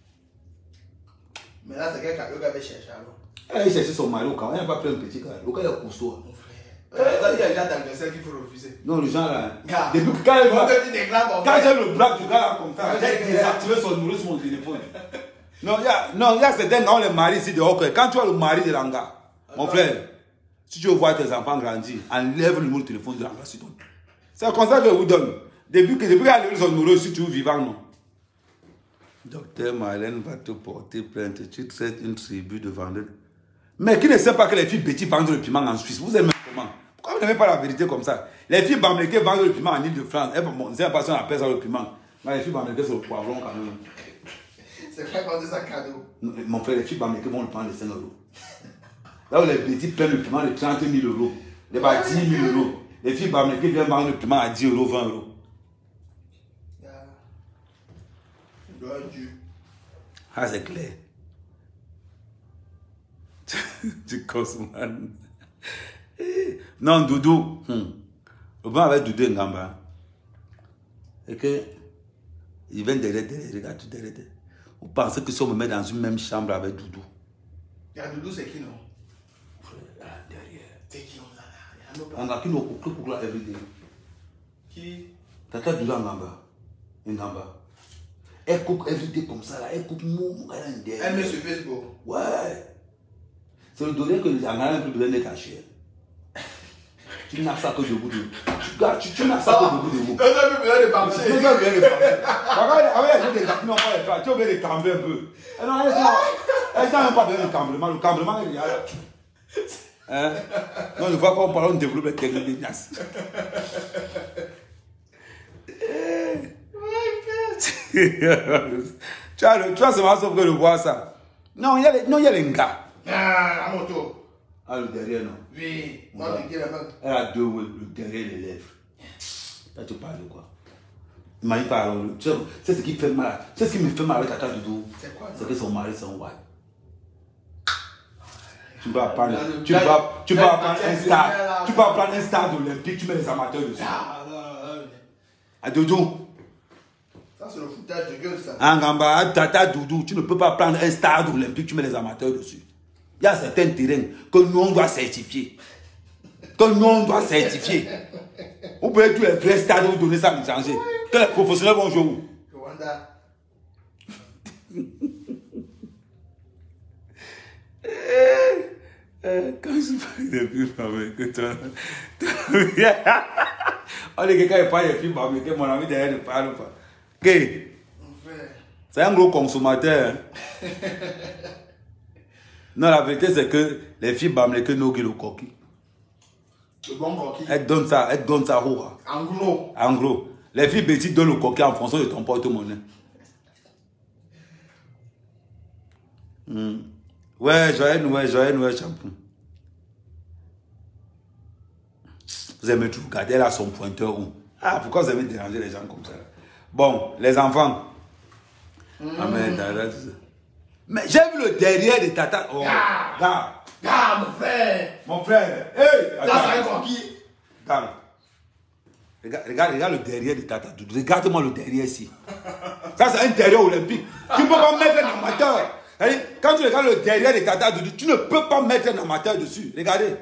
Mais là, c'est quelqu'un qui avait cherché alors. Elle a cherché son mari au camp. Elle n'a pas pris un petit gars. Le gars, il est costaud. Mon frère. Il y a des gens dans le cercle qu'il faut refuser. Non, le genre là. Depuis que quand elle va. Quand j'ai le blague du gars là comme ça, j'ai désactivé son numéro sur mon téléphone. Non, il y a, non, il y a certains gars, on les marie ici dehors. Quand tu as le mari de l'anga, mon frère, si tu veux voir tes enfants grandir, enlève le numéro de téléphone de l'anga sur toi. C'est comme ça que je vous donne. Depuis que depuis qu'elle a son numéro, si tu veux vivant, non. Docteur Marlène va te porter plainte. Tu traites une tribu de vendeurs. Mais qui ne sait pas que les filles bêtises vendent le piment en Suisse? Vous aimez comment? Pourquoi vous n'aimez pas la vérité comme ça? Les filles bamléquées vendent le piment en Ile-de-France. C'est pas si on appelle ça le piment. Mais les filles bamléquées, c'est le poivron quand même. C'est vrai qu'on dit ça cadeau. Mon frère, les filles bamléquées vont le prendre les cinq euros. Là où les bêtises prennent le piment de trente mille euros. Les bas dix mille euros. Les filles bamléquées viennent vendre le piment à dix euros, vingt euros. Ah, c'est clair. Tu consommes. Non, Doudou. Hmm. Le bon avec Doudou Ngamba. Et que. Il vient derrière, derrière, regarde tout derrière. Vous pensez que si on me met dans une même chambre avec Doudou? Il y a Doudou, c'est qui non? Derrière. C'est qui on a là? On a qui nous coupe là everyday. Qui? Tata Doudou Ngamba. Ngamba. Elle coupe everyday comme ça là. Elle coupe mou. Elle met sur Facebook. Ouais. C'est le donné que les Angolais n'ont plus besoin d'être cachés. Tu n'as ça que de bout de tu, tu n'as ça que de bout de vous. Tu n'as plus besoin de parler. Tu n'as plus besoin de parler. Avec les gens des tapis, on va les faire. Tu as besoin de camber un peu. Elle n'a même pas besoin de cambrement. Le cambrement est là. Hein? Non, je vois qu'on parle de développer la technique de Nias. Tu as le, tu as seulement sauf que de voir ça. Non, il y a les, non, il y a les gars. Ah, à moto. Ah, le derrière, non. Oui, moi, je dis la main. Elle a deux, oui, le derrière, les lèvres. Là, tu parles de quoi? Il m'a dit pas, tu sais ce qui fait mal. Tu sais ce qui me fait mal avec Tata Doudou? C'est quoi? C'est que son mari, c'est un white. Tu vas prendre, tu vas, tu vas prendre un star, tu vas prendre un star d'Olympique, tu mets les amateurs dessus. Ah, non, non. À Doudou. Ça, c'est le foutage de gueule, ça. En Gamba, Tata Doudou, tu ne peux pas prendre un stade olympique, tu mets les amateurs dessus. Il y a certains terrains que nous, on doit certifier. Que nous, on doit certifier. Vous pouvez tous les vrais stades vous donner ça à l'étranger. Que les professionnels vont jouer où? Rwanda. Quand je parle de plus, que toi, On dit que quand il parle des filles, que mon ami derrière ne parle pas. Okay. C'est un gros consommateur. Hein. Non, la vérité, c'est que les filles bamlent que nous, le coquille. Le bon coquille. Elles donnent ça, elles donnent ça. En gros. En gros. Les filles petites donnent le coquille en fonction de ton porte-monnaie. Mm. Ouais, joyeux Noël, joyeux Noël, champon. Vous aimez tout regarder, elle a son pointeur où? Ah, pourquoi vous aimez déranger les gens comme ça? Bon, les enfants. Mm. Ah, mais, mais j'ai vu le derrière de Tata. Oh, ah, regarde. Ah, mon frère. Mon frère. Hey, ça, c'est un coquille. Regarde. Regarde, regarde, regarde le derrière de Tata Doudou. Regarde-moi le derrière ici. Ça, c'est un derrière olympique. Tu ne peux pas mettre un amateur. Quand tu regardes le derrière de Tata Doudou, tu ne peux pas mettre un amateur dessus. Regardez.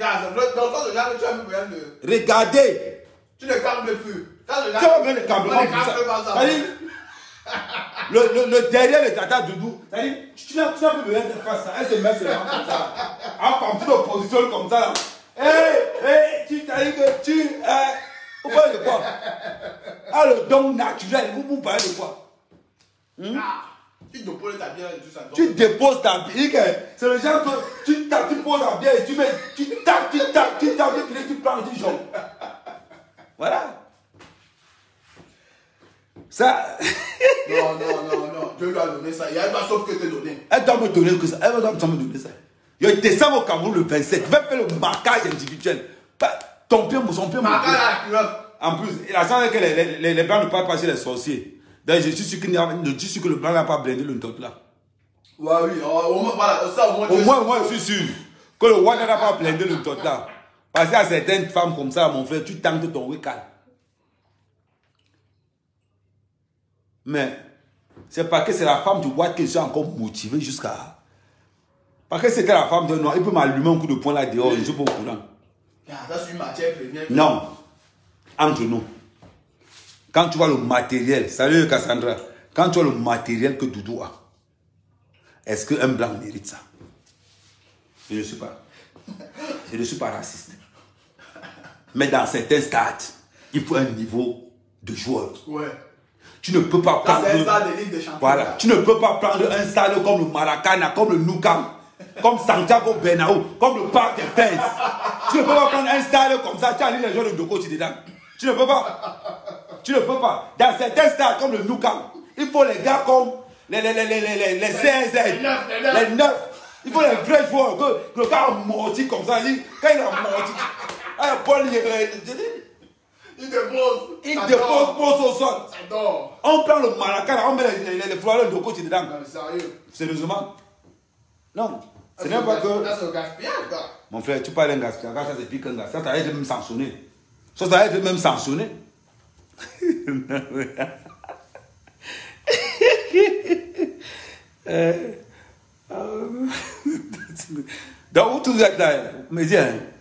Regardez. Tu ne câbles plus. Tu vas mettre le câblement pour ça. Le, le, le derrière de Tata Doudou, tu n'as pas besoin de faire ça. Elle se met seulement comme ça. En tu te positionnes comme ça. Hé, hé, tu t'as dit que tu. Vous parlez de quoi? Ah, le don naturel, vous, vous parlez de quoi? Hmm? Ah, tu déposes ta bière et tout ça. Tu déposes ta bière. C'est le genre que tu tapes, tu poses ta bière et tu mets. Tu tapes, tu tapes, tu tapes, tu tapes, tu prends du jaune. Voilà. Ça. Non, non, non, non. Dieu lui a donné ça. Il n'y a pas sauf que te donner. Elle doit me donner que ça. Elle doit me donner ça. Il descend au Cameroun le vingt-sept. Il va faire le marquage individuel. Ton pied, son pied, mon pied. En plus, la chance est que les, les, les, les blancs ne parlent pas chez les sorciers. D'ailleurs, je suis sûr que, je suis sûr que le blanc n'a pas blindé le top là. Ouais, oui. Au moins, voilà, ça, au moins, au moins, moi, je suis sûr que le roi n'a pas blindé le top là. Parce qu'il y a certaines femmes comme ça, mon frère, tu tentes ton week-end. Mais c'est parce que c'est la femme du roi que je suis encore motivé jusqu'à. Parce que c'était la femme de noir, il peut m'allumer un coup de poing là dehors, je ne suis pas au courant. Ça, c'est une matière première. Non. Entre nous. Quand tu vois le matériel, salut Cassandra, quand tu vois le matériel que Doudou a, est-ce qu'un blanc mérite ça? Je ne suis pas. Je ne suis pas raciste. Mais dans certains stades, il faut un niveau de joueur. Ouais. Tu ne peux pas prendre. C'est un stade de Ligue des Champions. Voilà. Tu ne peux pas prendre un stade comme le Maracana, comme le Nou Camp, comme Santiago Bernabéu, comme le Parc des Princes. Tu ne peux pas prendre un stade comme ça. Tu as les gens de Doko dedans. Tu ne peux pas. Tu ne peux pas. Dans certains stades comme le Nou Camp, il faut les gars comme les, les, les, les, les, les C S S, les neufs. Il faut les vrais joueurs. Que, que le gars a morti comme ça. Il, quand il a morti, un Paul, il dépose. Il dépose, pose au sol. J'adore. On prend le Maracana, on met les, les, les fleurs de côté dedans. Non, mais sérieux. Sérieusement. Non. Ce n'est pas que. Ça, c'est le gaspillage, quoi. Mon frère, tu parles d'un gaspillage. Ça, c'est pire qu'un gaspillage. Ça, ça va être même sanctionné. Ça, ça va être même sanctionné. Donc, où tout ça là, me dis,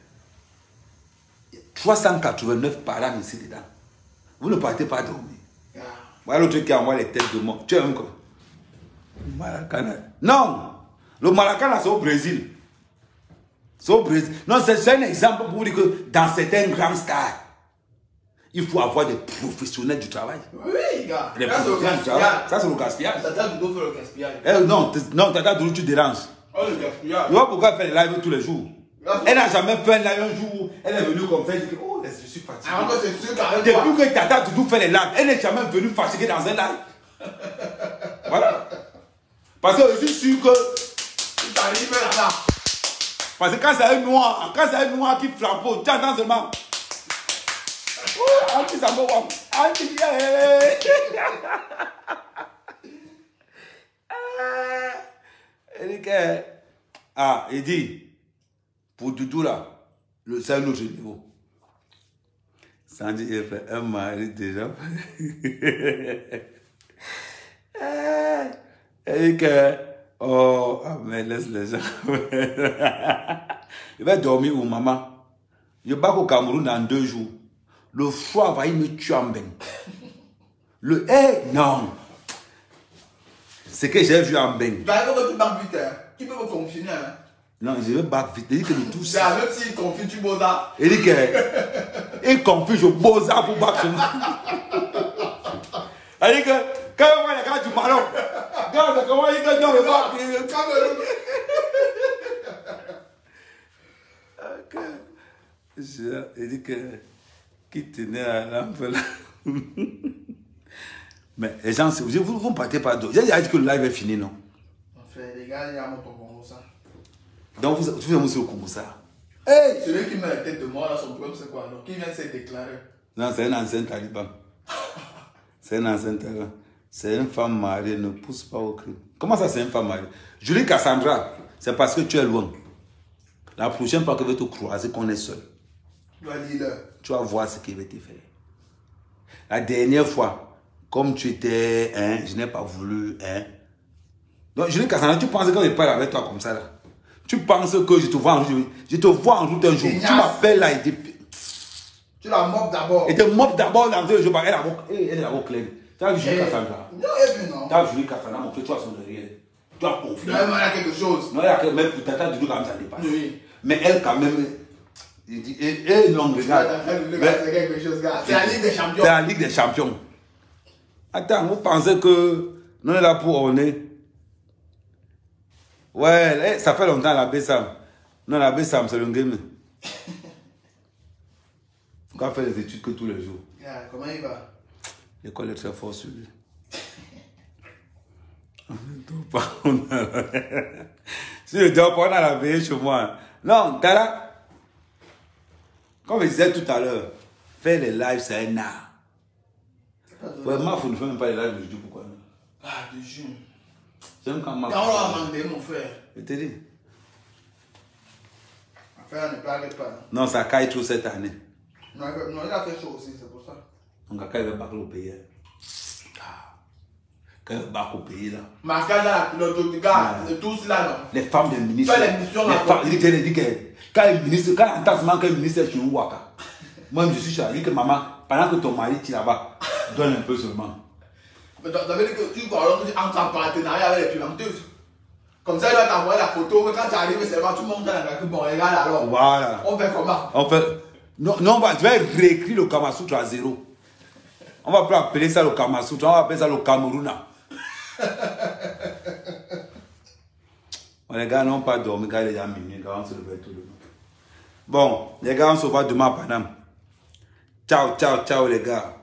trois cent quatre-vingt-neuf parents ici dedans. Vous ne partez pas dormir. Yeah. Voilà l'autre qui envoie les têtes de mort. Tu es un quoi? Maracana. Non! Le Maracana, c'est au Brésil. C'est au Brésil. Non, c'est un exemple pour vous dire que dans certains grands stades, il faut avoir des professionnels du travail. Oui, gars. Les professionnels du travail. Ça, c'est le gaspillage. Tata Doudou fait le gaspillage. Eh, non, non, Tata Doudou, tu déranges. Oh, le gaspillage. Tu vois pourquoi elle fait les lives tous les jours? Elle n'a jamais fait un live un jour. Elle est venue comme ça. Elle dit, oh, je suis fatiguée. Ah, c'est sûr qu'avec Depuis que Tata Doudou fait les lives, elle n'est jamais venue fatiguée dans un live. Voilà. Parce que je suis sûr que. Tu t'arrives là-bas. Parce que quand c'est un noir, quand c'est un noir qui flambeau, tu entends seulement. Oh, anti Sambo, anti. Ah, il dit, pour Doudou là, c'est un autre niveau. Sandy, il fait un mari déjà. Et dit que, oh, mais laisse les gens. Il va dormir où, maman? Je bats au Cameroun dans deux jours. Le froid va y me tuer en bain. Le eh non. C'est que j'ai vu en bain. Tu vas aller tu vas vite, hein. Qui peut me confiner, hein? Non, je vais battre vite. Il dit que le tout. C'est même s'il confie, tu bosa. Il dit que. Il confie, je bosa pour battre moi. Il dit que. Quand on voit les gars du ballon. Regarde comment il dit que non, le bas. Il dit que. Qui tenait la lampe là. Mais les gens, vous ne partez pas d'eau. J'ai dit que le live est fini, non? Enfin, les gars, il y a mon tonton ça. Donc, vous faites monsieur au Congo ça. Hey! Celui qui met la tête de moi, là, son problème, c'est quoi? Donc, qui vient de se déclarer? Non, c'est un ancien taliban. C'est un ancien taliban. C'est une femme mariée, ne pousse pas au crime. Comment ça, c'est une femme mariée? Julie Cassandra, c'est parce que tu es loin. La prochaine fois que je vais te croiser, qu'on est seul. Tu vas voir ce qu'il va te faire. La dernière fois, comme tu étais, hein, je n'ai pas voulu, hein. Donc, Julie Cassandra, tu penses que je parle avec toi comme ça, là? Tu penses que je te vois en route, je te vois en route un jour. Tu m'appelles là et tu... Tu la mopes d'abord. Et tu mopes d'abord dans le jour. Elle est la route claire. Tu as vu Julie Cassandra? Non, elle est non. Tu as vu Julie Cassandra, mon frère, tu as son derrière. Tu as confiance. Non, il y a quelque chose. Non, il y a quelque chose. Mais pour t'attendre, tu dis quand même ça dépasse. Oui. Mais elle, quand même, il dit, eh, non, regarde. C'est quelque chose, gars. C'est la Ligue des Champions. C'est la Ligue des Champions. Attends, vous pensez que nous on est là pour honner? Ouais, ça fait longtemps la Bessam. Non, la Bessam, c'est le game. Il faut faire les études que tous les jours. Yeah, comment il va? L'école est très forte sur lui. Si je dors pas, on a la veille chez moi. Non, Tara, comme je disais tout à l'heure, faire des lives, c'est un art. Vraiment, il ne fait même pas les lives, je dis pourquoi. Ah, de jure. J'aime quand ma on va demander, mon frère. Je te dis. Ma frère ne parle pas. Non, ça caille trop cette année. Non, il a fait chaud aussi, c'est pour ça. Donc, quand il va battre au pays. Quand il va battre au pays, là. Ma gars, le gars, tous là, non. Les femmes des ministres. Fais les missions là. Il dit que quand le ministre, quand l'entendement que le ministre est chez Ouaka, moi, je suis chargé que maman, pendant que ton mari est là-bas, donne un peu seulement. Mais ça veut dire que tu entres en partenariat avec les pimenteuses. Comme ça, il va t'envoyer la photo. Quand tu arrives, c'est bon, tu montes dans la gare. Bon, regarde alors. Voilà. On fait comment? On fait. Non, non, je vais réécrire le Kamasutra à zéro. On va pas appeler ça le Kamasutra, on va appeler ça le Camerouna. Bon, les gars n'ont pas dormi, car il est déjà minuit, on se lève tout le monde. Bon, les gars, on se voit demain à Paname. Ciao, ciao, ciao, les gars.